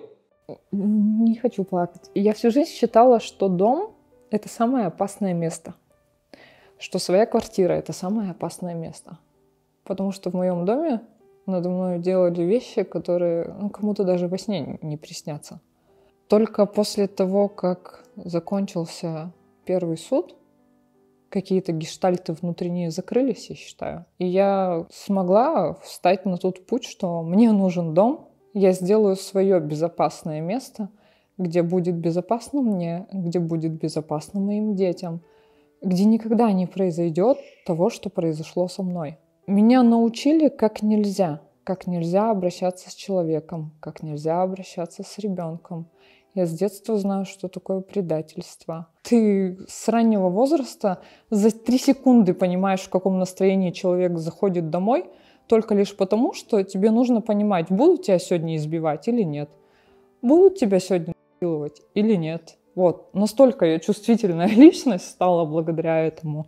B: Не хочу плакать. Я всю жизнь считала, что дом – это самое опасное место. Что своя квартира – это самое опасное место. Потому что в моем доме надо мной делали вещи, которые ну, кому-то даже во сне не приснятся. Только после того, как закончился первый суд, какие-то гештальты внутренние закрылись, я считаю. И я смогла встать на тот путь, что мне нужен дом, я сделаю свое безопасное место, где будет безопасно мне, где будет безопасно моим детям, где никогда не произойдет того, что произошло со мной. Меня научили, как нельзя, как нельзя обращаться с человеком, как нельзя обращаться с ребенком. Я с детства знаю, что такое предательство. Ты с раннего возраста за три секунды понимаешь, в каком настроении человек заходит домой, только лишь потому, что тебе нужно понимать, будут тебя сегодня избивать или нет, будут тебя сегодня насиловать или нет. Вот, настолько я чувствительная личность стала благодаря этому.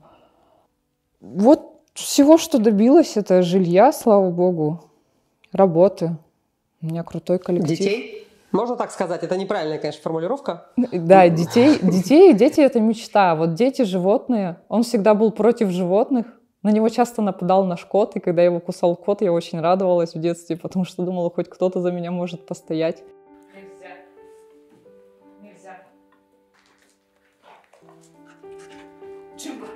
B: Вот всего, что добилась, это жилья, слава богу, работы. У меня крутой коллектив.
A: Детей? Можно так сказать? Это неправильная, конечно, формулировка.
B: Да, детей, детей, дети — это мечта. Вот дети, животные. Он всегда был против животных. На него часто нападал наш кот, и когда его кусал кот, я очень радовалась в детстве, потому что думала, хоть кто-то за меня может постоять.
G: Нельзя. Нельзя. Джимба.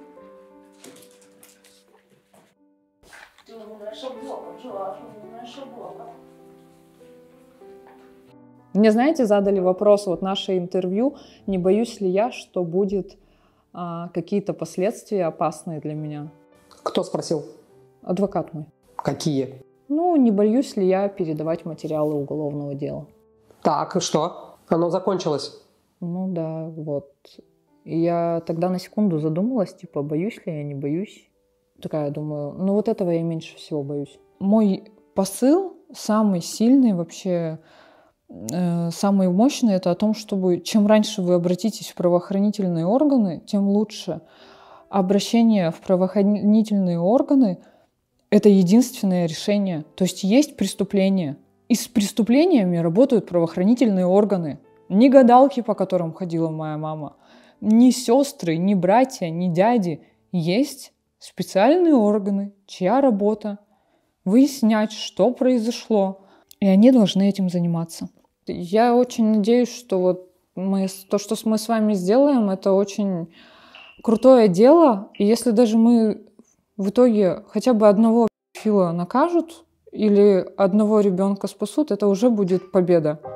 B: Мне, знаете, задали вопрос, вот наше интервью, не боюсь ли я, что будет а, какие-то последствия опасные для меня.
A: Кто спросил?
B: Адвокат мой.
A: Какие?
B: Ну, не боюсь ли я передавать материалы уголовного дела.
A: Так, и что? Оно закончилось?
B: Ну да, вот. И я тогда на секунду задумалась, типа, боюсь ли я, не боюсь. Такая, думаю, ну вот этого я меньше всего боюсь. Мой посыл самый сильный вообще, э, самый мощный, это о том, чтобы чем раньше вы обратитесь в правоохранительные органы, тем лучше. Обращение в правоохранительные органы – это единственное решение. То есть есть преступление. И с преступлениями работают правоохранительные органы. ни гадалки, по которым ходила моя мама, ни сестры, ни братья, ни дяди. Есть специальные органы, чья работа выяснять, что произошло. И они должны этим заниматься. Я очень надеюсь, что вот мы, то, что мы с вами сделаем, это очень крутое дело. И если даже мы в итоге хотя бы одного педофила накажут или одного ребенка спасут, это уже будет победа.